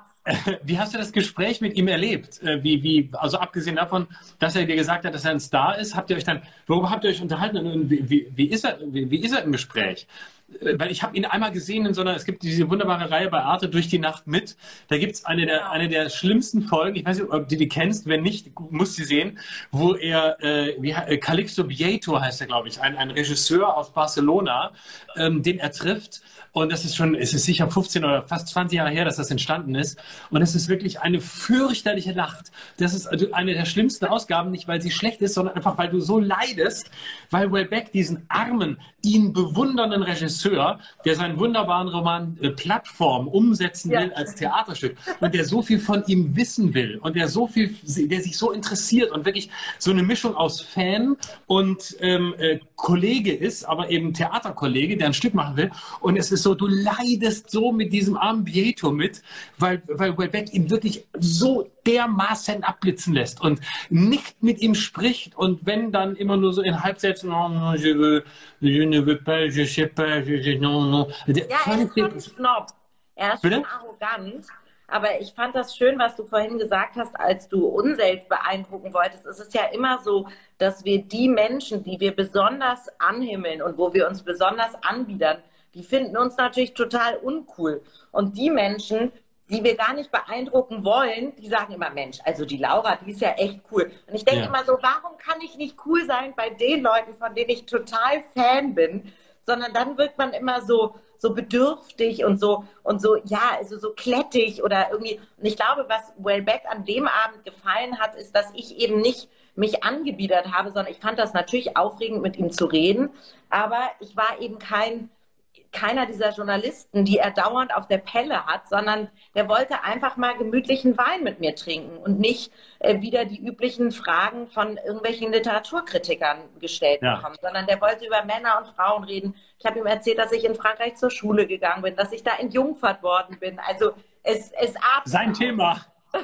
wie hast du das Gespräch mit ihm erlebt? Wie, wie, also abgesehen davon, dass er dir gesagt hat, dass er ein Star ist, habt ihr euch dann, worüber habt ihr euch unterhalten und wie, wie, wie, ist, er, wie, wie ist er im Gespräch? Weil ich habe ihn einmal gesehen in so einer, es gibt diese wunderbare Reihe bei Arte, Durch die Nacht mit. Da gibt es eine der, eine der schlimmsten Folgen, ich weiß nicht, ob du die kennst, wenn nicht, musst du sie sehen, wo er, äh, wie, äh, Calixto Bieto heißt er, glaube ich, ein, ein Regisseur aus Barcelona, ähm, den er trifft. Und das ist schon, es ist sicher fünfzehn oder fast zwanzig Jahre her, dass das entstanden ist. Und es ist wirklich eine fürchterliche Nacht. Das ist also eine der schlimmsten Ausgaben, nicht weil sie schlecht ist, sondern einfach, weil du so leidest, weil Houellebecq diesen armen, ihn bewundernden Regisseur, der seinen wunderbaren Roman äh, Plattform umsetzen will ja. als Theaterstück und der so viel von ihm wissen will und der so viel, der sich so interessiert und wirklich so eine Mischung aus Fan und ähm, äh, Kollege ist, aber eben Theaterkollege, der ein Stück machen will. Und es ist so, du leidest so mit diesem armen Bieto mit, weil, weil Houellebecq ihn wirklich so dermaßen abblitzen lässt und nicht mit ihm spricht und wenn dann immer nur so in Halbsätzen, oh, no, je, veux, je ne veux pas, je sais pas, je, je, non, non. Der ja, er ist schon ein Snob. Er ist Bitte? schon arrogant. Aber ich fand das schön, was du vorhin gesagt hast, als du uns selbst beeindrucken wolltest. Es ist ja immer so, dass wir die Menschen, die wir besonders anhimmeln und wo wir uns besonders anbiedern, die finden uns natürlich total uncool. Und die Menschen, die wir gar nicht beeindrucken wollen, die sagen immer, Mensch, also die Laura, die ist ja echt cool. Und ich denke ja. immer so, warum kann ich nicht cool sein bei den Leuten, von denen ich total Fan bin? Sondern dann wird man immer so, so bedürftig und so, und so, ja, also so klettig oder irgendwie. Und ich glaube, was Houellebecq an dem Abend gefallen hat, ist, dass ich eben nicht mich angebiedert habe, sondern ich fand das natürlich aufregend, mit ihm zu reden. Aber ich war eben kein keiner dieser Journalisten, die er dauernd auf der Pelle hat, sondern der wollte einfach mal gemütlichen Wein mit mir trinken und nicht äh, wieder die üblichen Fragen von irgendwelchen Literaturkritikern gestellt ja. bekommen, sondern der wollte über Männer und Frauen reden. Ich habe ihm erzählt, dass ich in Frankreich zur Schule gegangen bin, dass ich da entjungfert worden bin. Also es es ab sein Thema.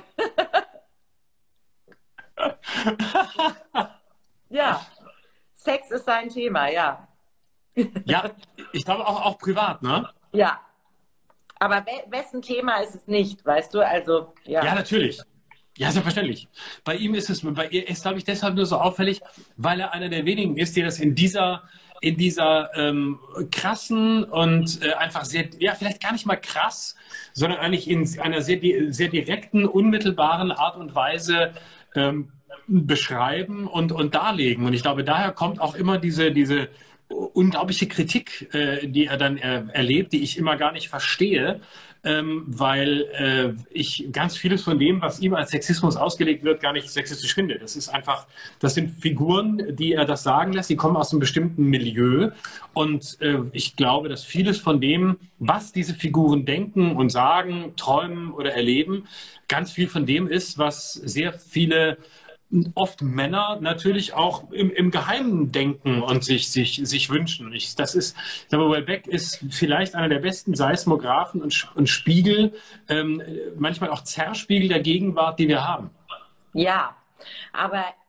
Ja, Sex ist sein Thema, ja. Ja, ich glaube auch, auch privat, ne? Ja. Aber we wessen Thema ist es nicht, weißt du? Also, ja. Ja, natürlich. Ja, selbstverständlich. Bei ihm ist es, bei ihr ist, glaube ich, deshalb nur so auffällig, weil er einer der wenigen ist, der das in dieser, in dieser ähm, krassen und äh, einfach sehr, ja, vielleicht gar nicht mal krass, sondern eigentlich in einer sehr, sehr direkten, unmittelbaren Art und Weise ähm, beschreiben und, und darlegen. Und ich glaube, daher kommt auch immer diese, diese unglaubliche Kritik, äh, die er dann äh, erlebt, die ich immer gar nicht verstehe, ähm, weil äh, ich ganz vieles von dem, was ihm als Sexismus ausgelegt wird, gar nicht sexistisch finde. Das ist einfach, das sind Figuren, die er das sagen lässt, die kommen aus einem bestimmten Milieu und äh, ich glaube, dass vieles von dem, was diese Figuren denken und sagen, träumen oder erleben, ganz viel von dem ist, was sehr viele oft Männer natürlich auch im, im Geheimen denken und sich, sich, sich wünschen. Ich, das ist, ich glaube, Houellebecq ist vielleicht einer der besten Seismographen und, und Spiegel, ähm, manchmal auch Zerrspiegel der Gegenwart, die wir haben. Ja, aber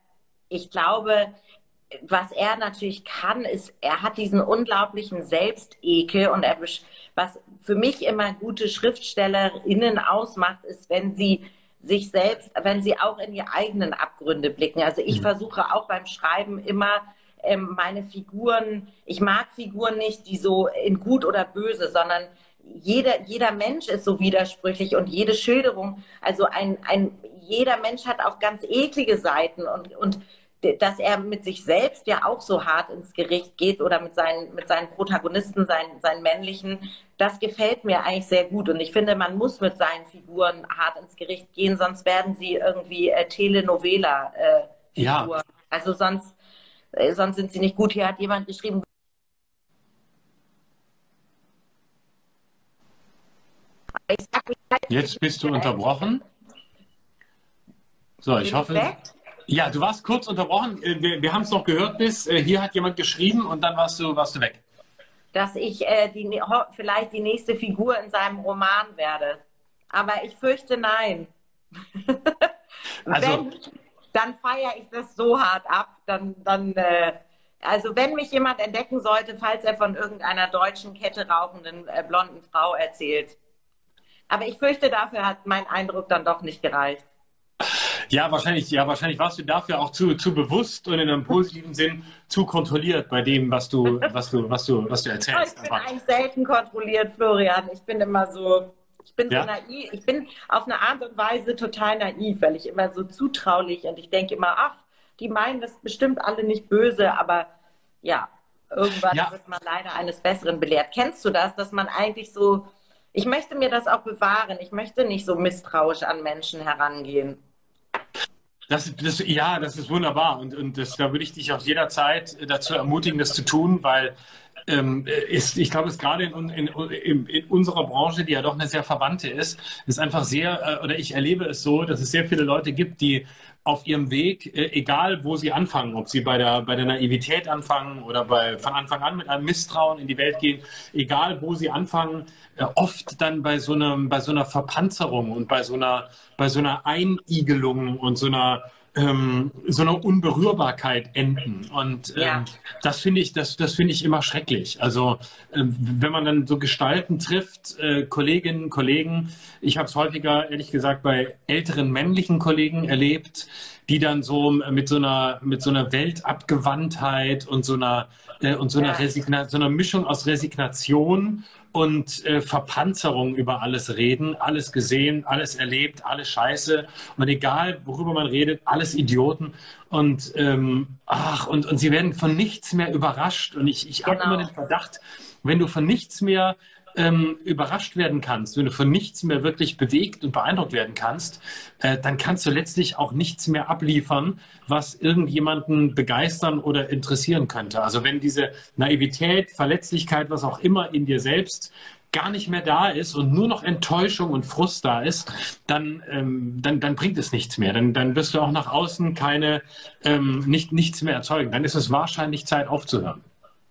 ich glaube, was er natürlich kann, ist, er hat diesen unglaublichen Selbstekel und er, was für mich immer gute SchriftstellerInnen ausmacht, ist, wenn sie sich selbst, wenn sie auch in die eigenen Abgründe blicken. Also ich versuche auch beim Schreiben immer ähm, meine Figuren, ich mag Figuren nicht, die so in gut oder böse, sondern jeder, jeder Mensch ist so widersprüchlich und jede Schilderung, also ein, ein, jeder Mensch hat auch ganz eklige Seiten und, und dass er mit sich selbst ja auch so hart ins Gericht geht oder mit seinen, mit seinen Protagonisten, seinen, seinen männlichen, das gefällt mir eigentlich sehr gut. Und ich finde, man muss mit seinen Figuren hart ins Gericht gehen, sonst werden sie irgendwie äh, Telenovela-Figur. Äh, Ja, also sonst, äh, sonst sind sie nicht gut. Hier hat jemand geschrieben, ich sag, jetzt bist du unterbrochen. So, ich hoffe. weg, Ja, du warst kurz unterbrochen. Äh, Wir, wir haben es noch gehört bis, äh, hier hat jemand geschrieben und dann warst du, warst du weg. dass ich äh, die, ho- vielleicht die nächste Figur in seinem Roman werde. Aber ich fürchte nein. Also, Wenn, dann feiere ich das so hart ab. Dann, dann, äh, also wenn mich jemand entdecken sollte, falls er von irgendeiner deutschen Kette rauchenden äh, blonden Frau erzählt. Aber ich fürchte, dafür hat mein Eindruck dann doch nicht gereicht. ja, wahrscheinlich, ja, wahrscheinlich warst du dafür auch zu, zu bewusst und in einem positiven Sinn zu kontrolliert bei dem, was du, was du, was du, was du Oh, ich erzählst. bin Aber, eigentlich selten kontrolliert, Florian. Ich bin immer so, ich bin so ja, naiv. Ich bin auf eine Art und Weise total naiv, weil ich immer so zutraulich und ich denke immer, ach, die meinen das bestimmt alle nicht böse, aber ja, irgendwann ja, wird man leider eines Besseren belehrt. Kennst du das, dass man eigentlich so, ich möchte mir das auch bewahren. Ich möchte nicht so misstrauisch an Menschen herangehen. das, das, ja, das ist wunderbar und, und das, da würde ich dich auch jederzeit dazu ermutigen, das zu tun, weil ähm, ist, ich glaube, es gerade in, in, in, in unserer Branche, die ja doch eine sehr verwandte ist, ist einfach sehr, äh, oder ich erlebe es so, dass es sehr viele Leute gibt, die auf ihrem Weg, äh, egal wo sie anfangen, ob sie bei der, bei der Naivität anfangen oder bei, von Anfang an mit einem Misstrauen in die Welt gehen, egal wo sie anfangen, äh, oft dann bei so einem, bei so einer Verpanzerung und bei so einer, bei so einer Einigelung und so einer ähm, so einer Unberührbarkeit enden. Und ähm, Ja, das finde ich, das, das finde ich immer schrecklich. Also ähm, wenn man dann so Gestalten trifft, äh, Kolleginnen, Kollegen, ich habe es häufiger, ehrlich gesagt, bei älteren männlichen Kollegen erlebt, die dann so mit so einer, mit so einer Weltabgewandtheit und so einer, äh, und so einer ja, Resigna so einer Mischung aus Resignation und äh, Verpanzerung über alles reden, alles gesehen, alles erlebt, alles Scheiße und egal, worüber man redet, alles Idioten und ähm, ach und und sie werden von nichts mehr überrascht und ich ich habe immer den genau. Verdacht, wenn du von nichts mehr ähm, überrascht werden kannst, wenn du von nichts mehr wirklich bewegt und beeindruckt werden kannst, äh, dann kannst du letztlich auch nichts mehr abliefern, was irgendjemanden begeistern oder interessieren könnte. Also wenn diese Naivität, Verletzlichkeit, was auch immer in dir selbst gar nicht mehr da ist und nur noch Enttäuschung und Frust da ist, dann, ähm, dann, dann bringt es nichts mehr. Dann, dann wirst du auch nach außen keine, ähm, nicht, nichts mehr erzeugen. Dann ist es wahrscheinlich Zeit aufzuhören.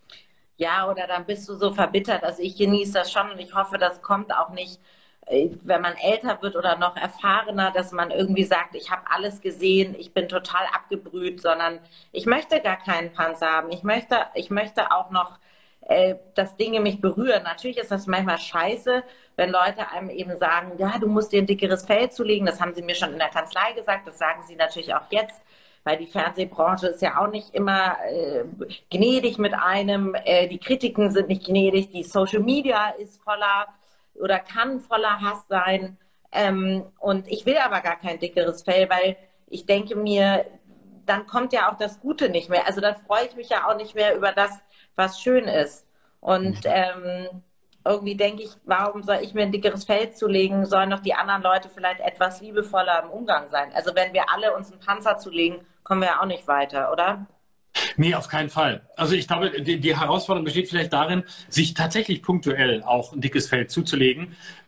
Ja, oder dann bist du so verbittert. Also ich genieße das schon und ich hoffe, das kommt auch nicht, äh, wenn man älter wird oder noch erfahrener, dass man irgendwie sagt, ich habe alles gesehen, ich bin total abgebrüht, sondern ich möchte gar keinen Panzer haben. Ich möchte, ich möchte auch noch, äh, dass Dinge mich berühren. Natürlich ist das manchmal scheiße, wenn Leute einem eben sagen, ja, du musst dir ein dickeres Fell zulegen. Das haben sie mir schon in der Kanzlei gesagt, das sagen sie natürlich auch jetzt. Weil die Fernsehbranche ist ja auch nicht immer äh, gnädig mit einem. Äh, die Kritiken sind nicht gnädig. Die Social Media ist voller oder kann voller Hass sein. Ähm, und ich will aber gar kein dickeres Fell, weil ich denke mir, dann kommt ja auch das Gute nicht mehr. Also dann freue ich mich ja auch nicht mehr über das, was schön ist. Und ähm, irgendwie denke ich, warum soll ich mir ein dickeres Fell zulegen? Sollen doch die anderen Leute vielleicht etwas liebevoller im Umgang sein? Also wenn wir alle uns einen Panzer zulegen, kommen wir ja auch nicht weiter, oder? Nee, auf keinen Fall. Also ich glaube, die, die Herausforderung besteht vielleicht darin, sich tatsächlich punktuell auch ein dickes Fell zuzulegen.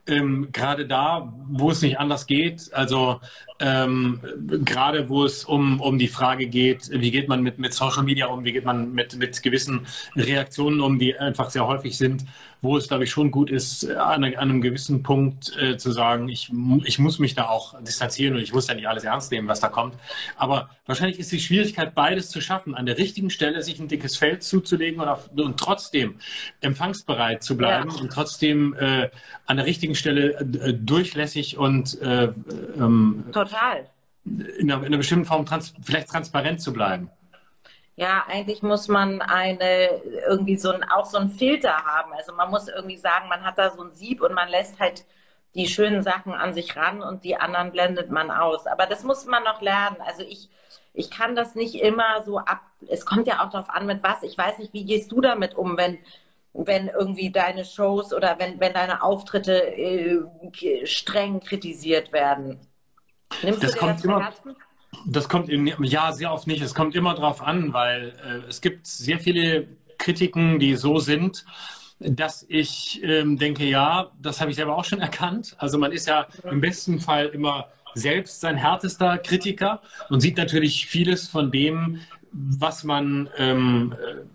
ähm, gerade da, wo es nicht anders geht, also ähm, gerade wo es um, um die Frage geht, wie geht man mit, mit Social Media um, wie geht man mit, mit gewissen Reaktionen um, die einfach sehr häufig sind, wo es, glaube ich, schon gut ist, an, an einem gewissen Punkt äh, zu sagen, ich, ich muss mich da auch distanzieren und ich muss ja nicht alles ernst nehmen, was da kommt. Aber wahrscheinlich ist die Schwierigkeit, beides zu schaffen, an der richtigen Stelle sich ein dickes Feld zuzulegen und, auf, und trotzdem empfangsbereit zu bleiben ja. und trotzdem äh, an der richtigen Stelle äh, durchlässig und äh, ähm, total in einer, in einer bestimmten Form trans vielleicht transparent zu bleiben. Ja, eigentlich muss man eine irgendwie so ein, auch so einen Filter haben. Also man muss irgendwie sagen, man hat da so ein Sieb und man lässt halt die schönen Sachen an sich ran und die anderen blendet man aus. Aber das muss man noch lernen. Also ich, ich kann das nicht immer so ab. Es kommt ja auch darauf an, mit was. Ich weiß nicht, wie gehst du damit um, wenn, wenn irgendwie deine Shows oder wenn, wenn deine Auftritte äh, streng kritisiert werden? Nimmst das du dir kommt das immer. zu Herzen? Das kommt im ja sehr oft nicht. Es kommt immer drauf an, weil äh, es gibt sehr viele Kritiken, die so sind, dass ich ähm, denke, ja, das habe ich selber auch schon erkannt. Also man ist ja im besten Fall immer selbst sein härtester Kritiker und sieht natürlich vieles von dem, was man ähm,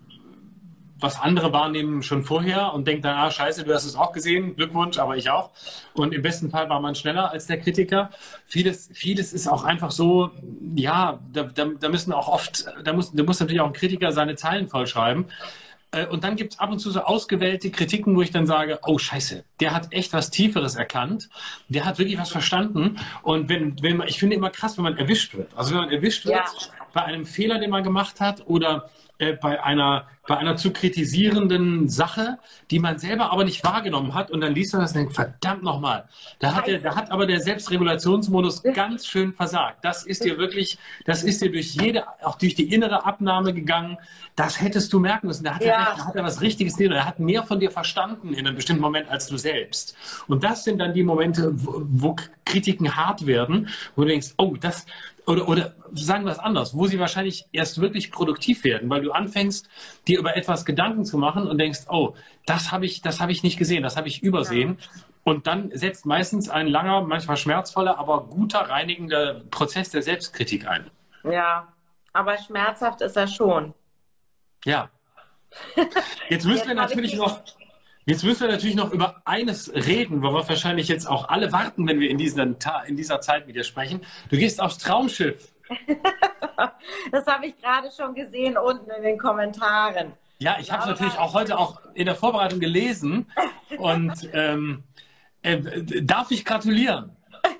was andere wahrnehmen schon vorher und denkt dann, ah, scheiße, du hast es auch gesehen, Glückwunsch, aber ich auch. Und im besten Fall war man schneller als der Kritiker. Vieles, vieles ist auch einfach so, ja, da, da, da müssen auch oft, da muss, da muss natürlich auch ein Kritiker seine Zeilen vollschreiben. Und dann gibt es ab und zu so ausgewählte Kritiken, wo ich dann sage, oh scheiße, der hat echt was Tieferes erkannt, der hat wirklich was verstanden. Und wenn, wenn man, ich finde immer krass, wenn man erwischt wird. Also wenn man erwischt wird ja. bei einem Fehler, den man gemacht hat oder äh, bei einer bei einer zu kritisierenden Sache, die man selber aber nicht wahrgenommen hat und dann liest man das und denkt, verdammt nochmal, da hat, der, da hat aber der Selbstregulationsmodus ganz schön versagt. Das ist dir wirklich, das ist dir durch jede, auch durch die innere Abnahme gegangen, das hättest du merken müssen. Da hat, ja. er, da hat er was Richtiges drin, er hat mehr von dir verstanden in einem bestimmten Moment als du selbst. Und das sind dann die Momente, wo, wo Kritiken hart werden, wo du denkst, oh, das, oder, oder sagen wir es anders, wo sie wahrscheinlich erst wirklich produktiv werden, weil du anfängst, dir über etwas Gedanken zu machen und denkst, oh, das habe ich, das habe ich nicht gesehen, das habe ich übersehen. Ja. Und dann setzt meistens ein langer, manchmal schmerzvoller, aber guter, reinigender Prozess der Selbstkritik ein. Ja, aber schmerzhaft ist er schon. Ja. Jetzt müssen jetzt wir natürlich noch... Jetzt müssen wir natürlich noch über eines reden, worauf wahrscheinlich jetzt auch alle warten, wenn wir in, diesen, in dieser Zeit mit dir sprechen. Du gehst aufs Traumschiff. Das habe ich gerade schon gesehen unten in den Kommentaren. Ja, ich habe es natürlich auch heute auch in der Vorbereitung gelesen. Und ähm, äh, darf ich gratulieren?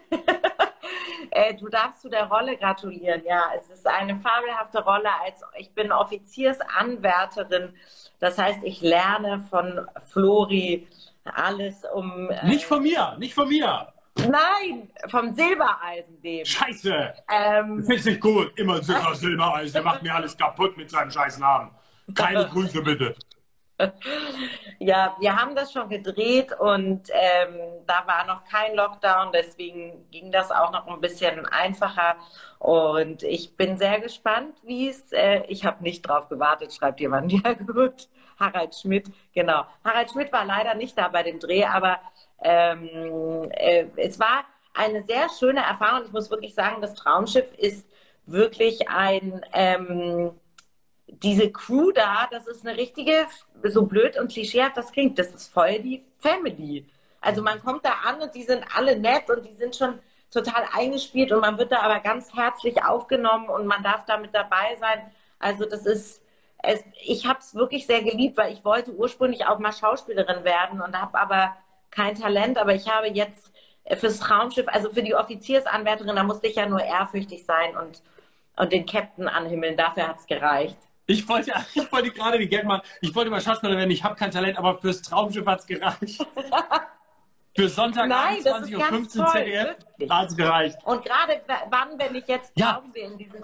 Du darfst zu der Rolle gratulieren, ja. Es ist eine fabelhafte Rolle. Als, ich bin Offiziersanwärterin. Das heißt, ich lerne von Flori alles um... Nicht von mir, nicht von mir. Nein, vom Silbereisen dem. Scheiße. Ähm, das ist nicht gut. Immer Silber, Silbereisen. Der macht mir alles kaputt mit seinem scheiß Namen. Keine Grüße, bitte. Ja, wir haben das schon gedreht und ähm, da war noch kein Lockdown, deswegen ging das auch noch ein bisschen einfacher und ich bin sehr gespannt, wie es, äh, ich habe nicht drauf gewartet, schreibt jemand, ja gut, Harald Schmidt, genau. Harald Schmidt war leider nicht da bei dem Dreh, aber ähm, äh, es war eine sehr schöne Erfahrung. Ich muss wirklich sagen, das Traumschiff ist wirklich ein... Ähm, diese Crew da, das ist eine richtige, so blöd und klischeehaft das klingt, das ist voll die Family. Also man kommt da an und die sind alle nett und die sind schon total eingespielt und man wird da aber ganz herzlich aufgenommen und man darf da mit dabei sein. Also das ist, es, ich habe es wirklich sehr geliebt, weil ich wollte ursprünglich auch mal Schauspielerin werden und habe aber kein Talent, aber ich habe jetzt fürs Traumschiff, also für die Offiziersanwärterin, da musste ich ja nur ehrfürchtig sein und, und den Captain anhimmeln, dafür hat es gereicht. Ich wollte, ich wollte gerade die Gag machen. Ich wollte mal Schauspielerin werden. Ich habe kein Talent, aber fürs Traumschiff hat es gereicht. Für Sonntag einundzwanzig Uhr fünfzehn Z D F hat es gereicht. Und gerade wann, wenn ich jetzt ja. glauben wir in dieses...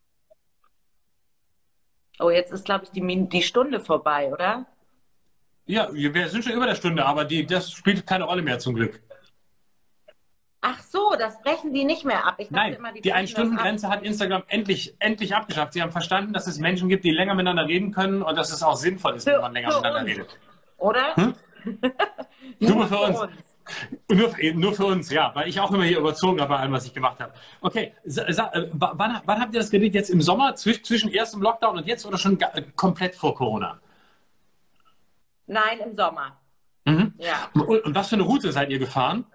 Oh, jetzt ist, glaube ich, die, die Stunde vorbei, oder? Ja, wir sind schon über der Stunde, aber die, das spielt keine Rolle mehr zum Glück. Ach so, das brechen die nicht mehr ab. Ich Nein, immer, die, die Ein-Stunden-Grenze hat Instagram endlich, endlich abgeschafft. Sie haben verstanden, dass es Menschen gibt, die länger miteinander reden können und dass es auch sinnvoll ist, wenn man länger für miteinander uns. redet. Oder? Hm? Super für uns. uns. Nur, nur für uns, ja, weil ich auch immer hier überzogen habe bei allem, was ich gemacht habe. Okay, sa- sa- äh, wann, wann habt ihr das gedreht? Jetzt im Sommer, zwisch, zwischen erstem Lockdown und jetzt oder schon ga- komplett vor Corona? Nein, im Sommer. Mhm. Ja. Und, und was für eine Route seid ihr gefahren?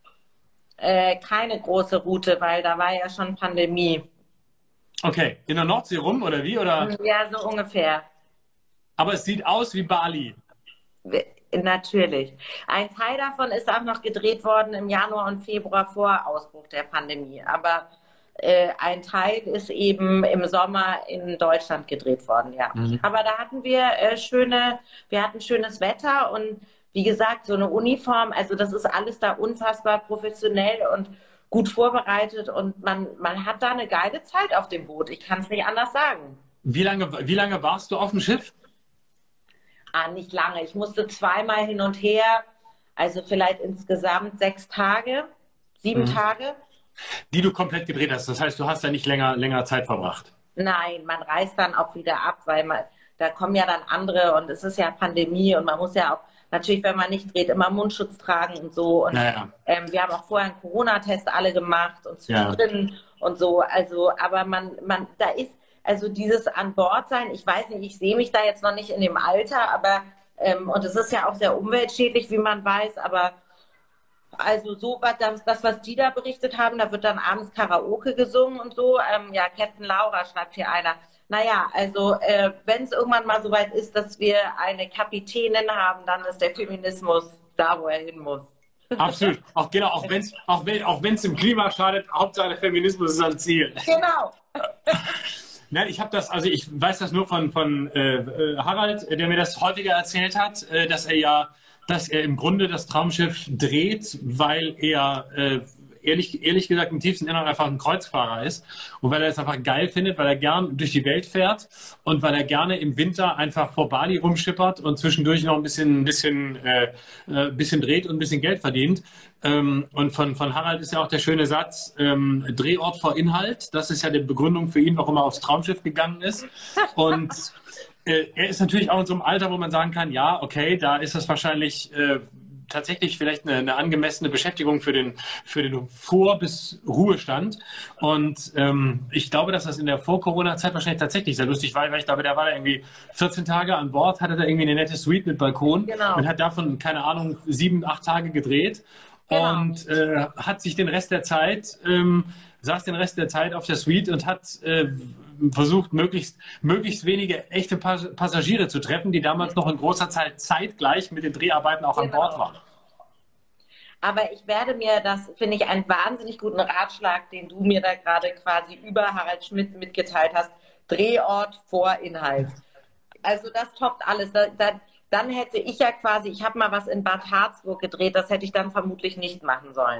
Äh, keine große Route, weil da war ja schon Pandemie. Okay, in der Nordsee rum oder wie? Oder? Ja, so ungefähr. Aber es sieht aus wie Bali. Natürlich. Ein Teil davon ist auch noch gedreht worden im Januar und Februar vor Ausbruch der Pandemie. Aber äh, ein Teil ist eben im Sommer in Deutschland gedreht worden, ja. Mhm. Aber da hatten wir äh, schöne, wir hatten schönes Wetter und wie gesagt, so eine Uniform, also das ist alles da unfassbar professionell und gut vorbereitet und man, man hat da eine geile Zeit auf dem Boot. Ich kann es nicht anders sagen. Wie lange, wie lange warst du auf dem Schiff? Ah, nicht lange. Ich musste zweimal hin und her, also vielleicht insgesamt sechs Tage, sieben Mhm. Tage. Die du komplett gedreht hast. Das heißt, du hast da nicht länger, länger Zeit verbracht. Nein, man reist dann auch wieder ab, weil man, da kommen ja dann andere und es ist ja Pandemie und man muss ja auch natürlich, wenn man nicht dreht, immer Mundschutz tragen und so. Und Naja. ähm, wir haben auch vorher einen Corona-Test alle gemacht und Ja. zwischendrin und so. Also, aber man, man, da ist, also dieses an Bord sein, ich weiß nicht, ich sehe mich da jetzt noch nicht in dem Alter, aber ähm, und es ist ja auch sehr umweltschädlich, wie man weiß, aber also so was, das, das, was die da berichtet haben, da wird dann abends Karaoke gesungen und so. Ähm, ja, Captain Laura schreibt hier einer. Naja, also äh, wenn es irgendwann mal so weit ist, dass wir eine Kapitänin haben, dann ist der Feminismus da, wo er hin muss. Absolut. Auch genau, auch wenn es auch wenn, auch wenn's im Klima schadet, Hauptsache der Feminismus ist ein Ziel. Genau. Nein, ich habe das, also ich weiß das nur von, von äh, äh, Harald, der mir das häufiger erzählt hat, äh, dass er ja, dass er im Grunde das Traumschiff dreht, weil er äh, ehrlich, ehrlich gesagt im tiefsten Inneren einfach ein Kreuzfahrer ist und weil er es einfach geil findet, weil er gern durch die Welt fährt und weil er gerne im Winter einfach vor Bali rumschippert und zwischendurch noch ein bisschen, ein bisschen, äh, äh, bisschen dreht und ein bisschen Geld verdient. Ähm, und von, von Harald ist ja auch der schöne Satz, ähm, Drehort vor Inhalt. Das ist ja die Begründung für ihn, warum er aufs Traumschiff gegangen ist. Und äh, er ist natürlich auch in so einem Alter, wo man sagen kann, ja, okay, da ist das wahrscheinlich äh, tatsächlich vielleicht eine, eine angemessene Beschäftigung für den, für den Vor- bis Ruhestand. Und ähm, ich glaube, dass das in der Vor-Corona-Zeit wahrscheinlich tatsächlich sehr lustig war, weil ich glaube, der war da irgendwie vierzehn Tage an Bord, hatte da irgendwie eine nette Suite mit Balkon Genau. und hat davon, keine Ahnung, sieben, acht Tage gedreht. Genau. Und äh, hat sich den Rest der Zeit, ähm, saß den Rest der Zeit auf der Suite und hat äh, versucht, möglichst, möglichst wenige echte Pas Passagiere zu treffen, die damals noch in großer Zeit zeitgleich mit den Dreharbeiten auch an Genau. Bord waren. Aber ich werde mir, das finde ich einen wahnsinnig guten Ratschlag, den du mir da gerade quasi über Harald Schmidt mitgeteilt hast. Drehort vor Inhalt. Also das toppt alles. Da, da, dann hätte ich ja quasi, ich habe mal was in Bad Harzburg gedreht, das hätte ich dann vermutlich nicht machen sollen.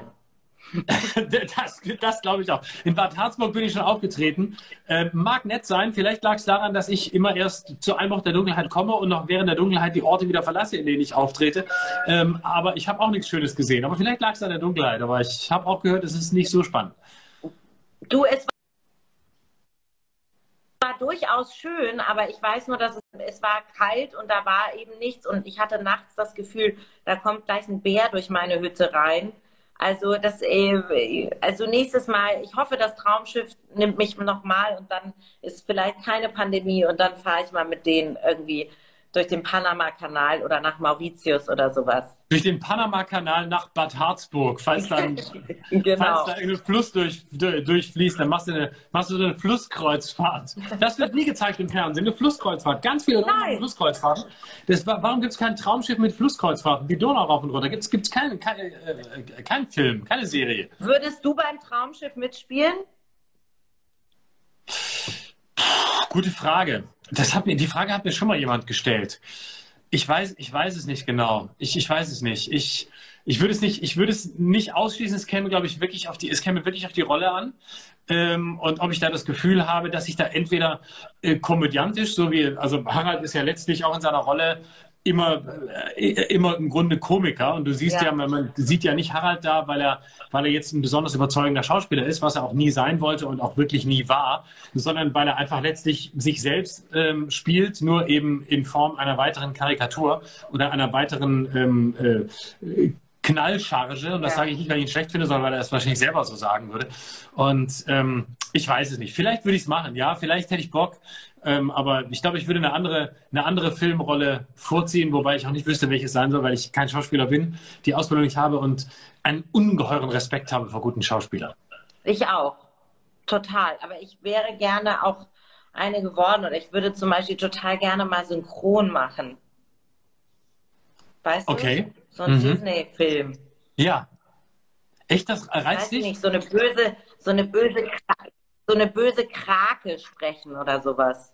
Das, das glaube ich auch. In Bad Harzburg bin ich schon aufgetreten. Äh, mag nett sein. Vielleicht lag es daran, dass ich immer erst zu Einbruch der Dunkelheit komme und noch während der Dunkelheit die Orte wieder verlasse, in denen ich auftrete. Ähm, aber ich habe auch nichts Schönes gesehen. Aber vielleicht lag es an der Dunkelheit. Aber ich habe auch gehört, es ist nicht so spannend. Du, es war durchaus schön, aber ich weiß nur, dass es, es war kalt und da war eben nichts und ich hatte nachts das Gefühl, da kommt gleich ein Bär durch meine Hütte rein. Also das, äh, also nächstes Mal, ich hoffe, das Traumschiff nimmt mich nochmal und dann ist vielleicht keine Pandemie und dann fahre ich mal mit denen irgendwie durch den Panama-Kanal oder nach Mauritius oder sowas. Durch den Panama-Kanal nach Bad Harzburg, falls dann, Genau. falls da irgendein Fluss durch, durch, durchfließt, dann machst du, eine, machst du so eine Flusskreuzfahrt. Das wird nie gezeigt im Fernsehen, eine Flusskreuzfahrt. Ganz viele Leute machen Flusskreuzfahrten. Das, warum gibt es kein Traumschiff mit Flusskreuzfahrten? Die Donau rauf und runter. Gibt es keinen kein, äh, kein Film, keine Serie. Würdest du beim Traumschiff mitspielen? Gute Frage. Das hat mir, die Frage hat mir schon mal jemand gestellt. Ich weiß, ich weiß es nicht genau. Ich, ich weiß es nicht. Ich, ich würde es nicht, ich würde es nicht ausschließen. Es käme, glaube ich, wirklich auf die, es käme wirklich auf die Rolle an. Ähm, und ob ich da das Gefühl habe, dass ich da entweder äh, komödiantisch, so wie, also Harald ist ja letztlich auch in seiner Rolle immer, äh, immer im Grunde Komiker. Und du siehst ja, Ja. man, man sieht ja nicht Harald da, weil er, weil er jetzt ein besonders überzeugender Schauspieler ist, was er auch nie sein wollte und auch wirklich nie war, sondern weil er einfach letztlich sich selbst ähm, spielt, nur eben in Form einer weiteren Karikatur oder einer weiteren ähm, äh, Knallcharge. Und das Ja. sage ich nicht, weil ich ihn schlecht finde, sondern weil er es wahrscheinlich selber so sagen würde. Und ähm, ich weiß es nicht. Vielleicht würde ich es machen, ja, vielleicht hätte ich Bock. Ähm, aber ich glaube, ich würde eine andere, eine andere Filmrolle vorziehen, wobei ich auch nicht wüsste, welche es sein soll, weil ich kein Schauspieler bin, die Ausbildung nicht habe und einen ungeheuren Respekt habe vor guten Schauspielern. Ich auch. Total. Aber ich wäre gerne auch eine geworden oder ich würde zum Beispiel total gerne mal synchron machen. Weißt Okay. du? So ein Mhm. Disney-Film. Ja. Echt, das Weiß reizt ich dich? nicht, so eine böse, so eine böse, Kra- so eine böse Krake sprechen oder sowas.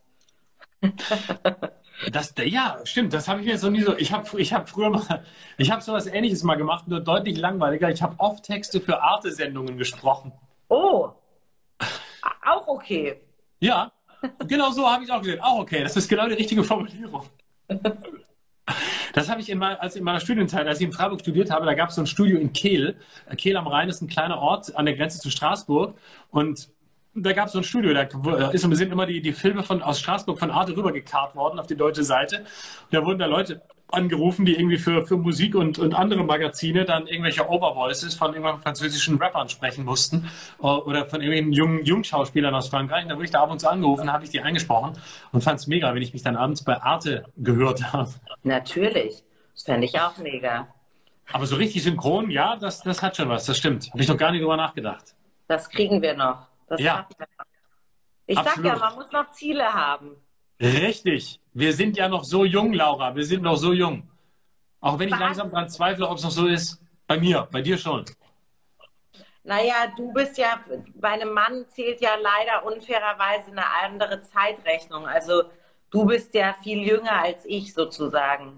Das, ja, stimmt, das habe ich mir jetzt noch nie so. Ich habe ich hab früher mal, ich habe sowas Ähnliches mal gemacht, nur deutlich langweiliger. Ich habe oft Texte für Arte-Sendungen gesprochen. Oh, auch okay. Ja, genau so habe ich es auch gesehen. Auch okay, das ist genau die richtige Formulierung. Das habe ich in meiner, als in meiner Studienzeit, als ich in Freiburg studiert habe, da gab es so ein Studio in Kehl. Kehl am Rhein ist ein kleiner Ort an der Grenze zu Straßburg. Und da gab es so ein Studio, da ist, sind immer die, die Filme von, aus Straßburg von Arte rübergekarrt worden auf die deutsche Seite. Und da wurden da Leute angerufen, die irgendwie für, für Musik und, und andere Magazine dann irgendwelche Overvoices von irgendwelchen französischen Rappern sprechen mussten oder von irgendwelchen jungen Jungschauspielern aus Frankreich. Und da wurde ich da ab und zu angerufen, habe ich die eingesprochen und fand es mega, wenn ich mich dann abends bei Arte gehört habe. Natürlich. Das fände ich auch mega. Aber so richtig synchron, ja, das, das hat schon was, das stimmt. Habe ich noch gar nicht drüber nachgedacht. Das kriegen wir noch. Das Ja. schaffen wir noch. Ich sag Absolut. ja, man muss noch Ziele haben. Richtig. Wir sind ja noch so jung, Laura. Wir sind noch so jung. Auch wenn ich Was? langsam daran zweifle, ob es noch so ist. Bei mir, bei dir schon. Naja, du bist ja, bei einem Mann zählt ja leider unfairerweise eine andere Zeitrechnung. Also du bist ja viel jünger als ich sozusagen.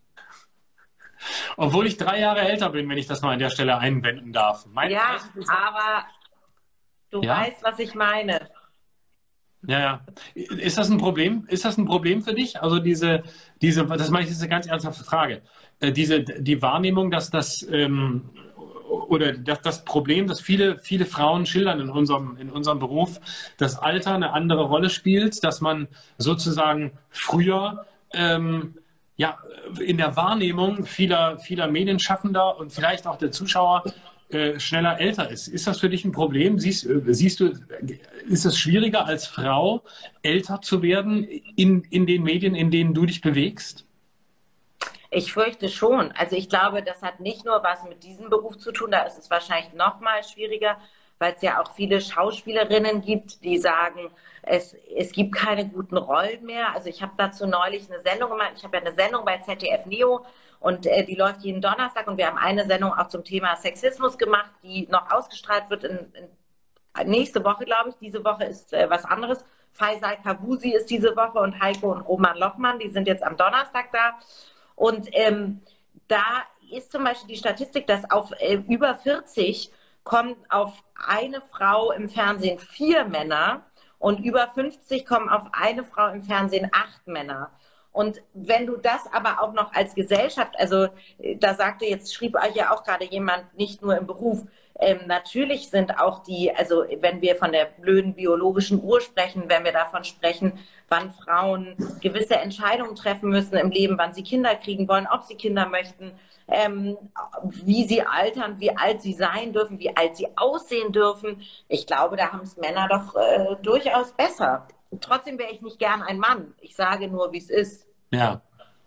Obwohl ich drei Jahre älter bin, wenn ich das mal an der Stelle einwenden darf. Mein Ja, dreißig aber du Ja? weißt, was ich meine. Ja, ja. Ist das ein Problem? Ist das ein Problem für dich? Also diese, diese, das meine ich, das ist eine ganz ernsthafte Frage. Äh, diese, die Wahrnehmung, dass das, ähm, oder das, das Problem, das viele, viele Frauen schildern in unserem, in unserem Beruf, dass Alter eine andere Rolle spielt, dass man sozusagen früher, ähm, ja, in der Wahrnehmung vieler, vieler Medienschaffender und vielleicht auch der Zuschauer äh, schneller älter ist. Ist das für dich ein Problem? Siehst, äh, siehst du, ist es schwieriger als Frau älter zu werden in, in den Medien, in denen du dich bewegst? Ich fürchte schon. Also ich glaube, das hat nicht nur was mit diesem Beruf zu tun, da ist es wahrscheinlich noch mal schwieriger, weil es ja auch viele Schauspielerinnen gibt, die sagen, es, es gibt keine guten Rollen mehr. Also ich habe dazu neulich eine Sendung gemacht. Ich habe ja eine Sendung bei Z D F Neo und äh, die läuft jeden Donnerstag und wir haben eine Sendung auch zum Thema Sexismus gemacht, die noch ausgestrahlt wird in, in nächste Woche, glaube ich. Diese Woche ist äh, was anderes. Faisal Kabusi ist diese Woche und Heiko und Roman Lochmann, die sind jetzt am Donnerstag da. Und ähm, da ist zum Beispiel die Statistik, dass auf äh, über vierzig kommen auf eine Frau im Fernsehen vier Männer und über fünfzig kommen auf eine Frau im Fernsehen acht Männer. Und wenn du das aber auch noch als Gesellschaft, also da sagte jetzt, schrieb euch ja auch gerade jemand, nicht nur im Beruf, ähm, natürlich sind auch die, also wenn wir von der blöden biologischen Uhr sprechen, wenn wir davon sprechen, wann Frauen gewisse Entscheidungen treffen müssen im Leben, wann sie Kinder kriegen wollen, ob sie Kinder möchten, ähm, wie sie altern, wie alt sie sein dürfen, wie alt sie aussehen dürfen. Ich glaube, da haben es Männer doch äh, durchaus besser. Und trotzdem wäre ich nicht gern ein Mann. Ich sage nur, wie es ist. Ja.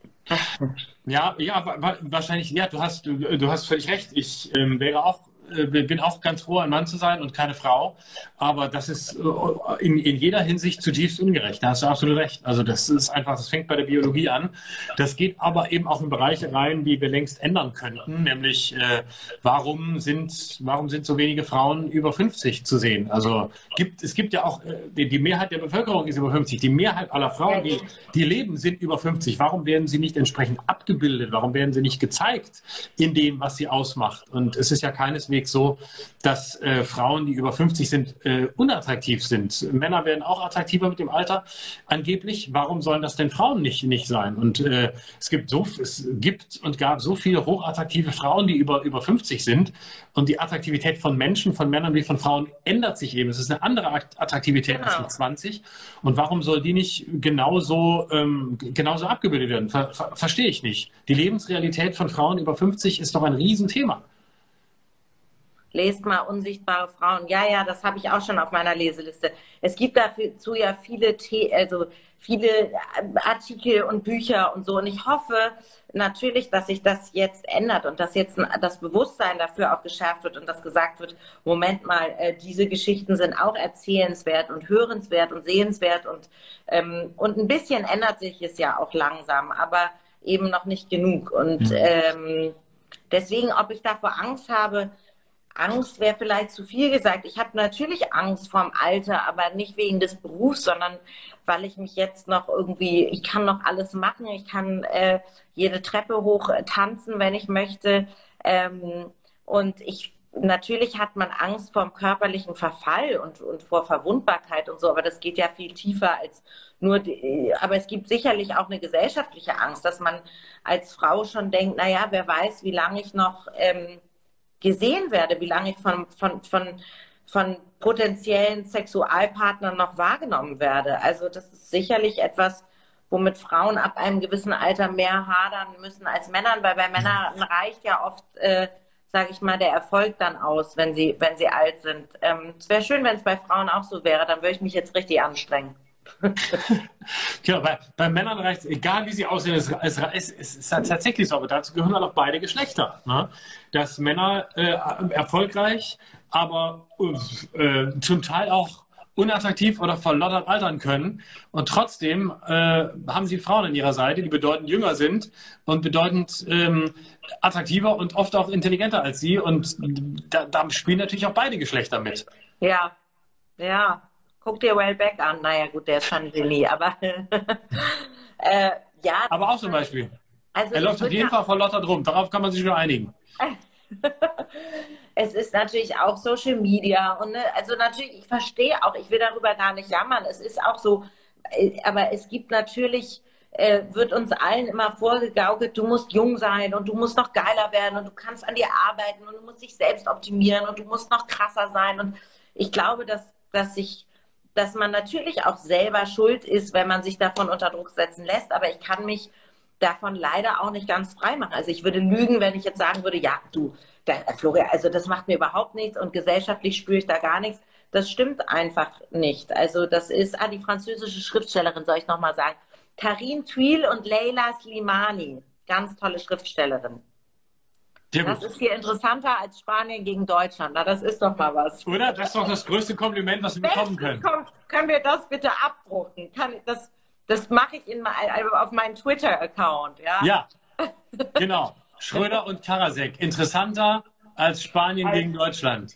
Ja, ja, wa- wa- wahrscheinlich, ja, du hast, du, du hast völlig recht. Ich ähm, wäre auch, äh, bin auch ganz froh, ein Mann zu sein und keine Frau. Aber das ist äh, in, in jeder Hinsicht zutiefst ungerecht. Da hast du absolut recht. Also das ist einfach, das fängt bei der Biologie an. Das geht aber eben auch in Bereiche rein, die wir längst ändern könnten. Nämlich, äh, warum sind, warum sind so wenige Frauen über fünfzig zu sehen? Also gibt, es gibt ja auch, äh, die, die Mehrheit der Bevölkerung ist über fünfzig. Die Mehrheit aller Frauen, die, die leben, sind über fünfzig. Warum werden sie nicht entsprechend abgebildet? Warum werden sie nicht gezeigt in dem, was sie ausmacht? Und es ist ja keineswegs keineswegs so, dass äh, Frauen, die über fünfzig sind, äh, unattraktiv sind. Männer werden auch attraktiver mit dem Alter, angeblich. Warum sollen das denn Frauen nicht, nicht sein? Und äh, es gibt so, es gibt und gab so viele hochattraktive Frauen, die über, über fünfzig sind. Und die Attraktivität von Menschen, von Männern wie von Frauen ändert sich eben. Es ist eine andere Attraktivität Genau. als mit zwanzig. Und warum soll die nicht genauso, ähm, genauso abgebildet werden? Ver, ver, verstehe ich nicht. Die Lebensrealität von Frauen über fünfzig ist doch ein Riesenthema. Lest mal Unsichtbare Frauen. Ja, ja, das habe ich auch schon auf meiner Leseliste. Es gibt dazu ja viele, The also viele Artikel und Bücher und so. Und ich hoffe natürlich, dass sich das jetzt ändert und dass jetzt das Bewusstsein dafür auch geschärft wird und dass gesagt wird, Moment mal, äh, diese Geschichten sind auch erzählenswert und hörenswert und sehenswert. Und, ähm, und ein bisschen ändert sich es ja auch langsam, aber eben noch nicht genug. Und ähm, deswegen, ob ich davor Angst habe, Angst wäre vielleicht zu viel gesagt. Ich habe natürlich Angst vorm Alter, aber nicht wegen des Berufs, sondern weil ich mich jetzt noch irgendwie, ich kann noch alles machen, ich kann äh, jede Treppe hoch äh, tanzen, wenn ich möchte. Ähm, und ich, natürlich hat man Angst vor dem körperlichen Verfall und, und vor Verwundbarkeit und so, aber das geht ja viel tiefer als nur, die, aber es gibt sicherlich auch eine gesellschaftliche Angst, dass man als Frau schon denkt, naja, wer weiß, wie lange ich noch ähm, gesehen werde, wie lange ich von, von, von, von potenziellen Sexualpartnern noch wahrgenommen werde. Also das ist sicherlich etwas, womit Frauen ab einem gewissen Alter mehr hadern müssen als Männern, weil bei Männern reicht ja oft, äh, sage ich mal, der Erfolg dann aus, wenn sie, wenn sie alt sind. Ähm, es wäre schön, wenn es bei Frauen auch so wäre, dann würde ich mich jetzt richtig anstrengen. Ja, bei, bei Männern reicht es, egal wie sie aussehen, es, es, es, es ist halt tatsächlich so, aber dazu gehören halt auch beide Geschlechter. Ne? Dass Männer äh, erfolgreich, aber äh, zum Teil auch unattraktiv oder verlottert altern können. Und trotzdem äh, haben sie Frauen an ihrer Seite, die bedeutend jünger sind und bedeutend ähm, attraktiver und oft auch intelligenter als sie. Und da, da spielen natürlich auch beide Geschlechter mit. Ja, ja. Guck dir Wellbeck an. Naja, gut, der ist schon ein Genie, aber äh, ja. Aber auch zum Beispiel. Also er läuft auf jeden Fall verlottert rum. Darauf kann man sich schon einigen. Es ist natürlich auch Social Media und ne, also natürlich, ich verstehe auch, ich will darüber gar nicht jammern. Es ist auch so, aber es gibt natürlich, äh, wird uns allen immer vorgegaukelt, du musst jung sein und du musst noch geiler werden und du kannst an dir arbeiten und du musst dich selbst optimieren und du musst noch krasser sein. Und ich glaube, dass, dass sich dass man natürlich auch selber schuld ist, wenn man sich davon unter Druck setzen lässt. Aber ich kann mich davon leider auch nicht ganz frei machen. Also ich würde lügen, wenn ich jetzt sagen würde, ja, du, da, Florian, also das macht mir überhaupt nichts und gesellschaftlich spüre ich da gar nichts. Das stimmt einfach nicht. Also das ist, ah, die französische Schriftstellerin, soll ich nochmal sagen, Karine Thuil und Leila Slimani. Ganz tolle Schriftstellerin. Das ist hier interessanter als Spanien gegen Deutschland. Na, das ist doch mal was. Oder? Das ist doch das größte Kompliment, was wir bekommen können. Kommt, können wir das bitte abdrucken? Kann, das das mache ich in, auf meinen Twitter-Account. Ja? Ja, genau. Schröder und Karasek. Interessanter als Spanien als gegen Deutschland.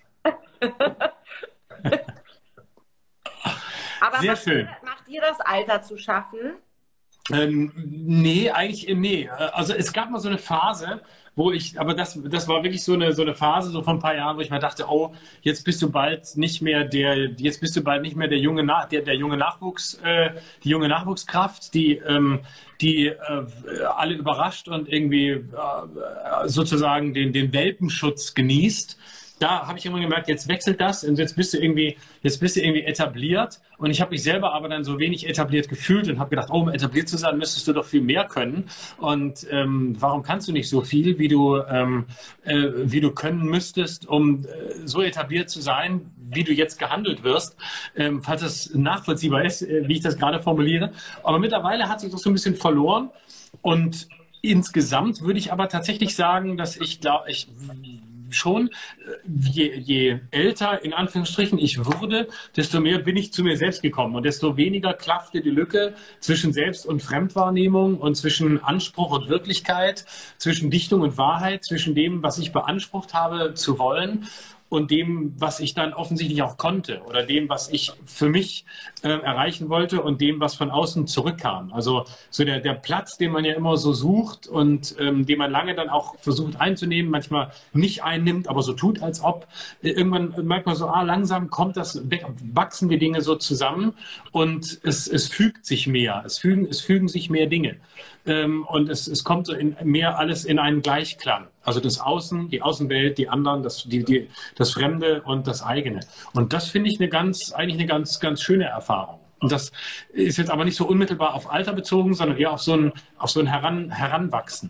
Aber sehr macht schön. Ihr, macht ihr das Alter zu schaffen? Ähm, nee, eigentlich nee. Also es gab mal so eine Phase, wo ich, aber das, das war wirklich so eine, so eine Phase, so vor ein paar Jahren, wo ich mir dachte, oh, jetzt bist du bald nicht mehr der, jetzt bist du bald nicht mehr der junge, Nach, der, der junge Nachwuchs, äh, die junge Nachwuchskraft, die, ähm, die äh, alle überrascht und irgendwie äh, sozusagen den, den Welpenschutz genießt. Da habe ich immer gemerkt, jetzt wechselt das und jetzt bist du irgendwie, jetzt bist du irgendwie etabliert. Und ich habe mich selber aber dann so wenig etabliert gefühlt und habe gedacht, oh, um etabliert zu sein, müsstest du doch viel mehr können. Und ähm, warum kannst du nicht so viel, wie du, ähm, äh, wie du können müsstest, um äh, so etabliert zu sein, wie du jetzt gehandelt wirst, ähm, falls das nachvollziehbar ist, äh, wie ich das gerade formuliere. Aber mittlerweile hat sich das so ein bisschen verloren. Und insgesamt würde ich aber tatsächlich sagen, dass ich glaube, ich schon, je, je älter in Anführungsstrichen ich wurde, desto mehr bin ich zu mir selbst gekommen und desto weniger klaffte die Lücke zwischen Selbst- und Fremdwahrnehmung und zwischen Anspruch und Wirklichkeit, zwischen Dichtung und Wahrheit, zwischen dem, was ich beansprucht habe zu wollen und dem, was ich dann offensichtlich auch konnte oder dem, was ich für mich äh, erreichen wollte und dem, was von außen zurückkam. Also so der, der Platz, den man ja immer so sucht und ähm, den man lange dann auch versucht einzunehmen, manchmal nicht einnimmt, aber so tut, als ob. Äh, irgendwann merkt man so, ah, langsam kommt das, wachsen die Dinge so zusammen und es, es fügt sich mehr, es fügen, es fügen sich mehr Dinge. Ähm, und es, es kommt so in, mehr alles in einen Gleichklang. Also das Außen, die Außenwelt, die anderen, das, die, die, das Fremde und das eigene. Und das finde ich eine ganz, eigentlich eine ganz, ganz schöne Erfahrung. Und das ist jetzt aber nicht so unmittelbar auf Alter bezogen, sondern eher auf so ein, auf so ein Heran, Heranwachsen.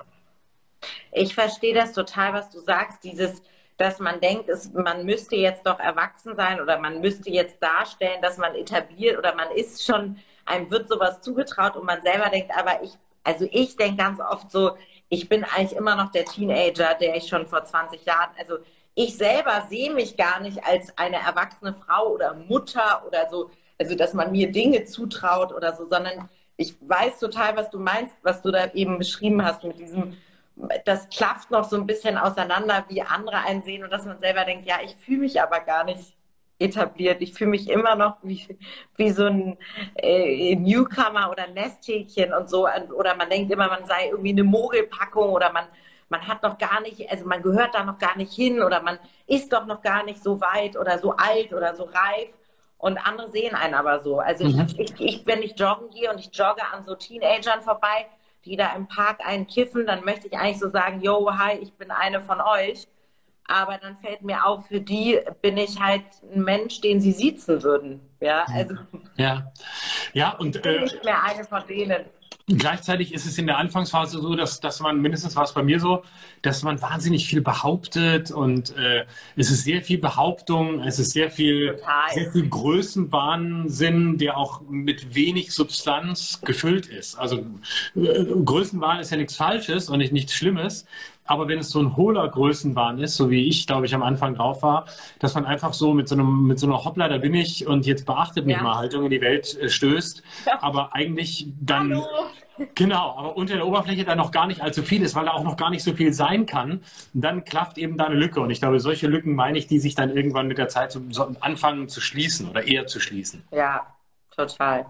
Ich verstehe das total, was du sagst, dieses, dass man denkt, es, man müsste jetzt doch erwachsen sein oder man müsste jetzt darstellen, dass man etabliert oder man ist schon, einem wird sowas zugetraut und man selber denkt, aber ich, also ich denke ganz oft so, ich bin eigentlich immer noch der Teenager, der ich schon vor zwanzig Jahren, also ich selber sehe mich gar nicht als eine erwachsene Frau oder Mutter oder so, also dass man mir Dinge zutraut oder so, sondern ich weiß total, was du meinst, was du da eben beschrieben hast mit diesem, das klafft noch so ein bisschen auseinander, wie andere einen sehen und dass man selber denkt, ja, ich fühle mich aber gar nicht etabliert. Ich fühle mich immer noch wie, wie so ein äh, Newcomer oder Nesthäkchen und so. Oder man denkt immer, man sei irgendwie eine Mogelpackung oder man, man hat noch gar nicht, also man gehört da noch gar nicht hin oder man ist doch noch gar nicht so weit oder so alt oder so reif. Und andere sehen einen aber so. Also mhm. ich, ich, ich, wenn ich joggen gehe und ich jogge an so Teenagern vorbei, die da im Park einen kiffen, dann möchte ich eigentlich so sagen, yo, hi, ich bin eine von euch. Aber dann fällt mir auf, für die bin ich halt ein Mensch, den sie siezen würden. Ja, also ja, ja und ich bin äh, nicht mehr eine von denen. Gleichzeitig ist es in der Anfangsphase so, dass, dass man, mindestens war es bei mir so, dass man wahnsinnig viel behauptet und äh, es ist sehr viel Behauptung, es ist sehr viel, sehr viel Größenwahnsinn, der auch mit wenig Substanz gefüllt ist. Also äh, Größenwahn ist ja nichts Falsches und nicht, nichts Schlimmes, aber wenn es so ein hohler Größenwahn ist, so wie ich, glaube ich, am Anfang drauf war, dass man einfach so mit so einem, mit so einer Hoppla, da bin ich und jetzt beachtet mich ja. mal Haltung in die Welt äh, stößt, ja. aber eigentlich dann... Hallo. Genau, aber unter der Oberfläche dann noch gar nicht allzu viel ist, weil da auch noch gar nicht so viel sein kann. Und dann klafft eben da eine Lücke. Und ich glaube, solche Lücken meine ich, die sich dann irgendwann mit der Zeit so, so anfangen zu schließen oder eher zu schließen. Ja, total.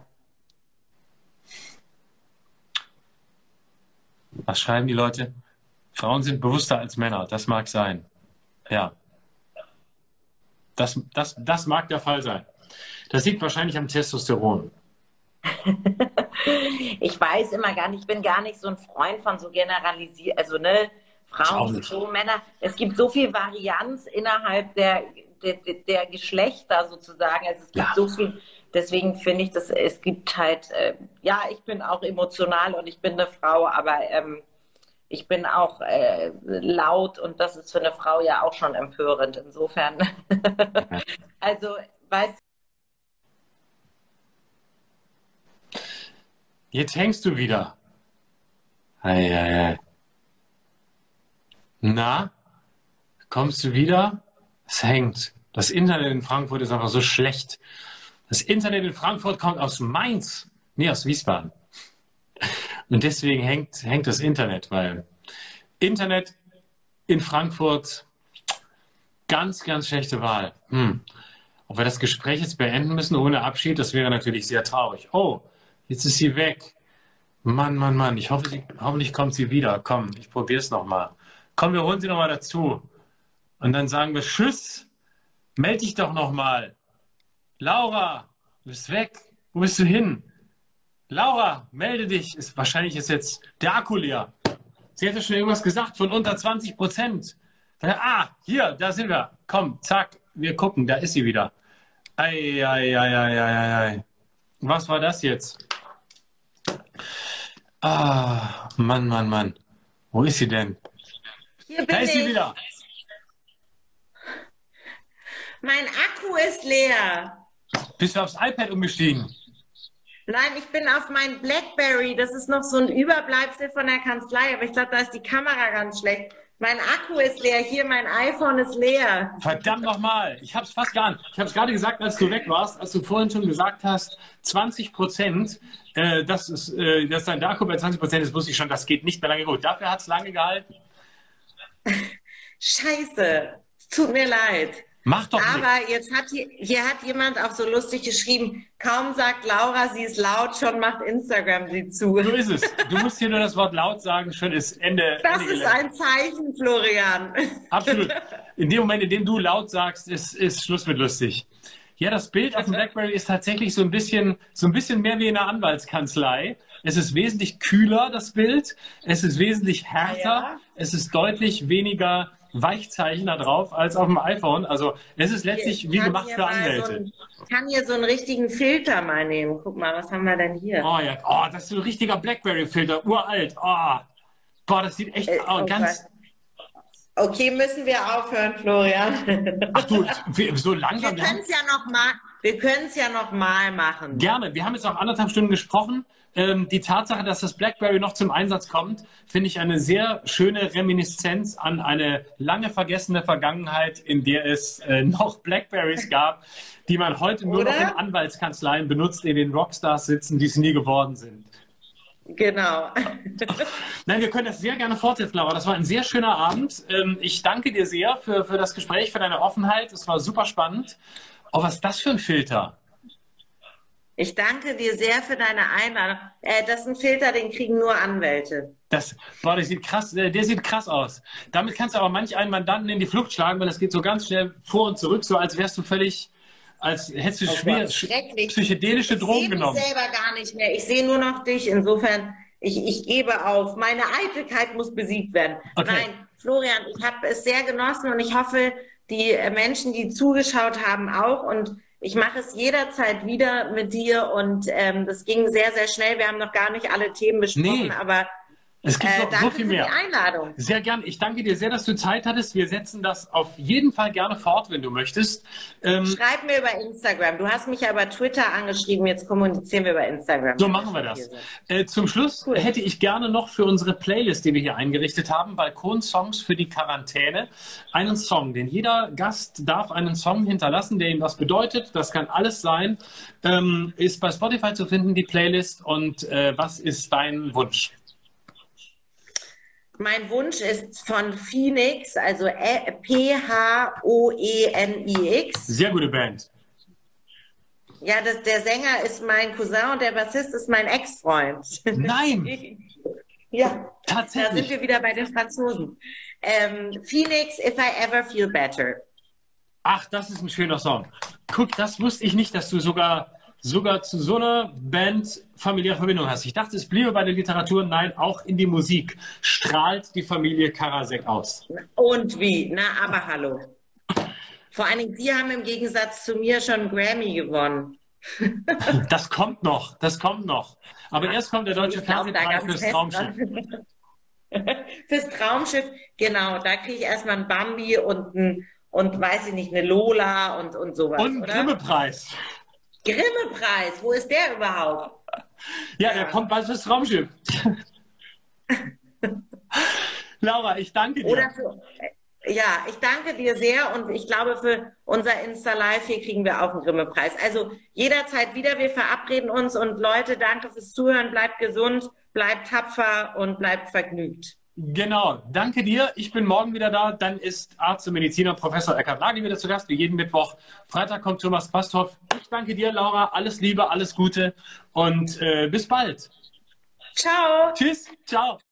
Was schreiben die Leute? Frauen sind bewusster als Männer. Das mag sein. Ja. Das, das, das mag der Fall sein. Das liegt wahrscheinlich am Testosteron. Ich weiß immer gar nicht, ich bin gar nicht so ein Freund von so generalisiert, also ne, Frauen, so Männer. Es gibt so viel Varianz innerhalb der, der, der Geschlechter sozusagen. Also es gibt ja. so viel, deswegen finde ich, dass es gibt halt, äh, ja, ich bin auch emotional und ich bin eine Frau, aber ähm, ich bin auch äh, laut und das ist für eine Frau ja auch schon empörend. Insofern, also, weißt du, jetzt hängst du wieder. Ei, ei, ei. Na, kommst du wieder? Es hängt. Das Internet in Frankfurt ist einfach so schlecht. Das Internet in Frankfurt kommt aus Mainz, nee, aus Wiesbaden. Und deswegen hängt, hängt das Internet, weil Internet in Frankfurt, ganz, ganz schlechte Wahl. Hm. Ob wir das Gespräch jetzt beenden müssen ohne Abschied, das wäre natürlich sehr traurig. Oh, jetzt ist sie weg. Mann, Mann, Mann. Ich hoffe, sie, hoffentlich kommt sie wieder. Komm, ich probiere es nochmal. Komm, wir holen sie nochmal dazu. Und dann sagen wir Tschüss. Meld dich doch nochmal. Laura, du bist weg. Wo bist du hin? Laura, melde dich. Ist, wahrscheinlich ist jetzt der Akku leer. Sie hätte schon irgendwas gesagt von unter zwanzig Prozent. Ah, hier, da sind wir. Komm, zack, wir gucken. Da ist sie wieder. Ei, ei, ei, ei, ei, ei. Was war das jetzt? Ah, Mann, Mann, Mann. Wo ist sie denn? Hier bin da ist ich. sie wieder. Mein Akku ist leer. Bist du aufs iPad umgestiegen? Nein, ich bin auf mein BlackBerry. Das ist noch so ein Überbleibsel von der Kanzlei, aber ich glaube, da ist die Kamera ganz schlecht. Mein Akku ist leer. Hier, mein iPhone ist leer. Verdammt nochmal. Ich habe es fast gar nicht. Ich habe es gerade gesagt, als du weg warst, als du vorhin schon gesagt hast, zwanzig Prozent, äh, das ist, äh, dass dein Akku bei zwanzig Prozent ist, wusste ich schon, das geht nicht mehr lange gut. Dafür hat es lange gehalten. Scheiße. Es tut mir leid. Mach doch nichts. Aber jetzt hat hier, hier hat jemand auch so lustig geschrieben, kaum sagt Laura, sie ist laut, schon macht Instagram sie zu. So ist es. Du musst hier nur das Wort laut sagen, schon ist Ende. Das Ende ist gelernt. ein Zeichen, Florian. Absolut. In dem Moment, in dem du laut sagst, ist, ist Schluss mit lustig. Ja, das Bild auf dem BlackBerry ist tatsächlich so ein bisschen, so ein bisschen mehr wie in einer Anwaltskanzlei. Es ist wesentlich kühler, das Bild. Es ist wesentlich härter. Ja. Es ist deutlich weniger Weichzeichen da drauf als auf dem iPhone. Also es ist letztlich Ich wie kann gemacht hier für mal Anwälte. So ein, ich kann hier so einen richtigen Filter mal nehmen. Guck mal, was haben wir denn hier? Oh ja, oh, das ist so ein richtiger BlackBerry-Filter, uralt. Oh. Boah, das sieht echt Äh, oh, oh ganz. Gott. Okay, müssen wir aufhören, Florian. Ach du, wir- so langsam. Wir Wir haben, können es ja noch mal, wir können es ja noch mal machen. gerne. Wir haben jetzt auch anderthalb Stunden gesprochen. Ähm, die Tatsache, dass das BlackBerry noch zum Einsatz kommt, finde ich eine sehr schöne Reminiszenz an eine lange vergessene Vergangenheit, in der es äh, noch BlackBerrys gab, die man heute nur Oder? noch in Anwaltskanzleien benutzt, in den Rockstars sitzen, die es nie geworden sind. Genau. Nein, wir können das sehr gerne fortsetzen, Laura. Das war ein sehr schöner Abend. Ähm, ich danke dir sehr für, für das Gespräch, für deine Offenheit. Es war super spannend. Oh, was ist das für ein Filter? Ich danke dir sehr für deine Einladung. Äh, das ist ein Filter, den kriegen nur Anwälte. Das, boah, der sieht krass, äh, der sieht krass aus. Damit kannst du aber manch einen Mandanten in die Flucht schlagen, weil das geht so ganz schnell vor und zurück, so als wärst du völlig, als hättest du Oh schwer, Gott, schrecklich. psychedelische Ich Drogen sehe mich genommen. selber gar nicht mehr. Ich sehe nur noch dich. Insofern, ich, ich gebe auf. Meine Eitelkeit muss besiegt werden. Okay. Nein, Florian, ich habe es sehr genossen und ich hoffe, die äh, Menschen, die zugeschaut haben, auch. Und ich mache es jederzeit wieder mit dir. Und ähm, das ging sehr, sehr schnell. Wir haben noch gar nicht alle Themen besprochen, Nee. aber Es gibt äh, noch danke so viel für mehr. die Einladung. Sehr gern. Ich danke dir sehr, dass du Zeit hattest. Wir setzen das auf jeden Fall gerne fort, wenn du möchtest. Ähm, Schreib mir über Instagram. Du hast mich ja über Twitter angeschrieben. Jetzt kommunizieren wir über Instagram. So machen wir das. Äh, zum Schluss Cool. hätte ich gerne noch für unsere Playlist, die wir hier eingerichtet haben, Balkon-Songs für die Quarantäne, einen Song. Denn jeder Gast darf einen Song hinterlassen, der ihm was bedeutet. Das kann alles sein. Ähm, ist bei Spotify zu finden, die Playlist. Und äh, was ist dein Wunsch? Mein Wunsch ist von Phoenix, also P H O E N I X. Sehr gute Band. Ja, das, der Sänger ist mein Cousin und der Bassist ist mein Ex-Freund. Nein, Ja, da sind tatsächlich. wir wieder bei den Franzosen. Ähm, Phoenix, If I Ever Feel Better. Ach, das ist ein schöner Song. Guck, das wusste ich nicht, dass du sogar, sogar zu so einer Band familiäre Verbindung hast. Ich dachte, es bliebe bei der Literatur. Nein, auch in die Musik strahlt die Familie Karasek aus. Und wie? Na, aber hallo. Vor allen Dingen, Sie haben im Gegensatz zu mir schon einen Grammy gewonnen. Das kommt noch, das kommt noch. Aber erst kommt der Deutsche Ich glaub da Fernsehpreis ganz fürs fest Traumschiff. dran. Fürs Traumschiff, genau. Da kriege ich erstmal einen Bambi und ein, und weiß ich nicht, eine Lola und, und sowas. Und einen oder? Grimme-Preis. Grimme-Preis, wo ist der überhaupt? Ja, der kommt bald fürs Traumschiff. Laura, ich danke dir. Oder für, ja, ich danke dir sehr und ich glaube, für unser Insta-Live hier kriegen wir auch einen Grimme-Preis. Also jederzeit wieder, wir verabreden uns und Leute, danke fürs Zuhören, bleibt gesund, bleibt tapfer und bleibt vergnügt. Genau, danke dir. Ich bin morgen wieder da. Dann ist Arzt und Mediziner Professor Eckhard Nagel wieder zu Gast, wie jeden Mittwoch. Freitag kommt Thomas Quasthoff. Ich danke dir, Laura. Alles Liebe, alles Gute und äh, bis bald. Ciao! Tschüss, ciao.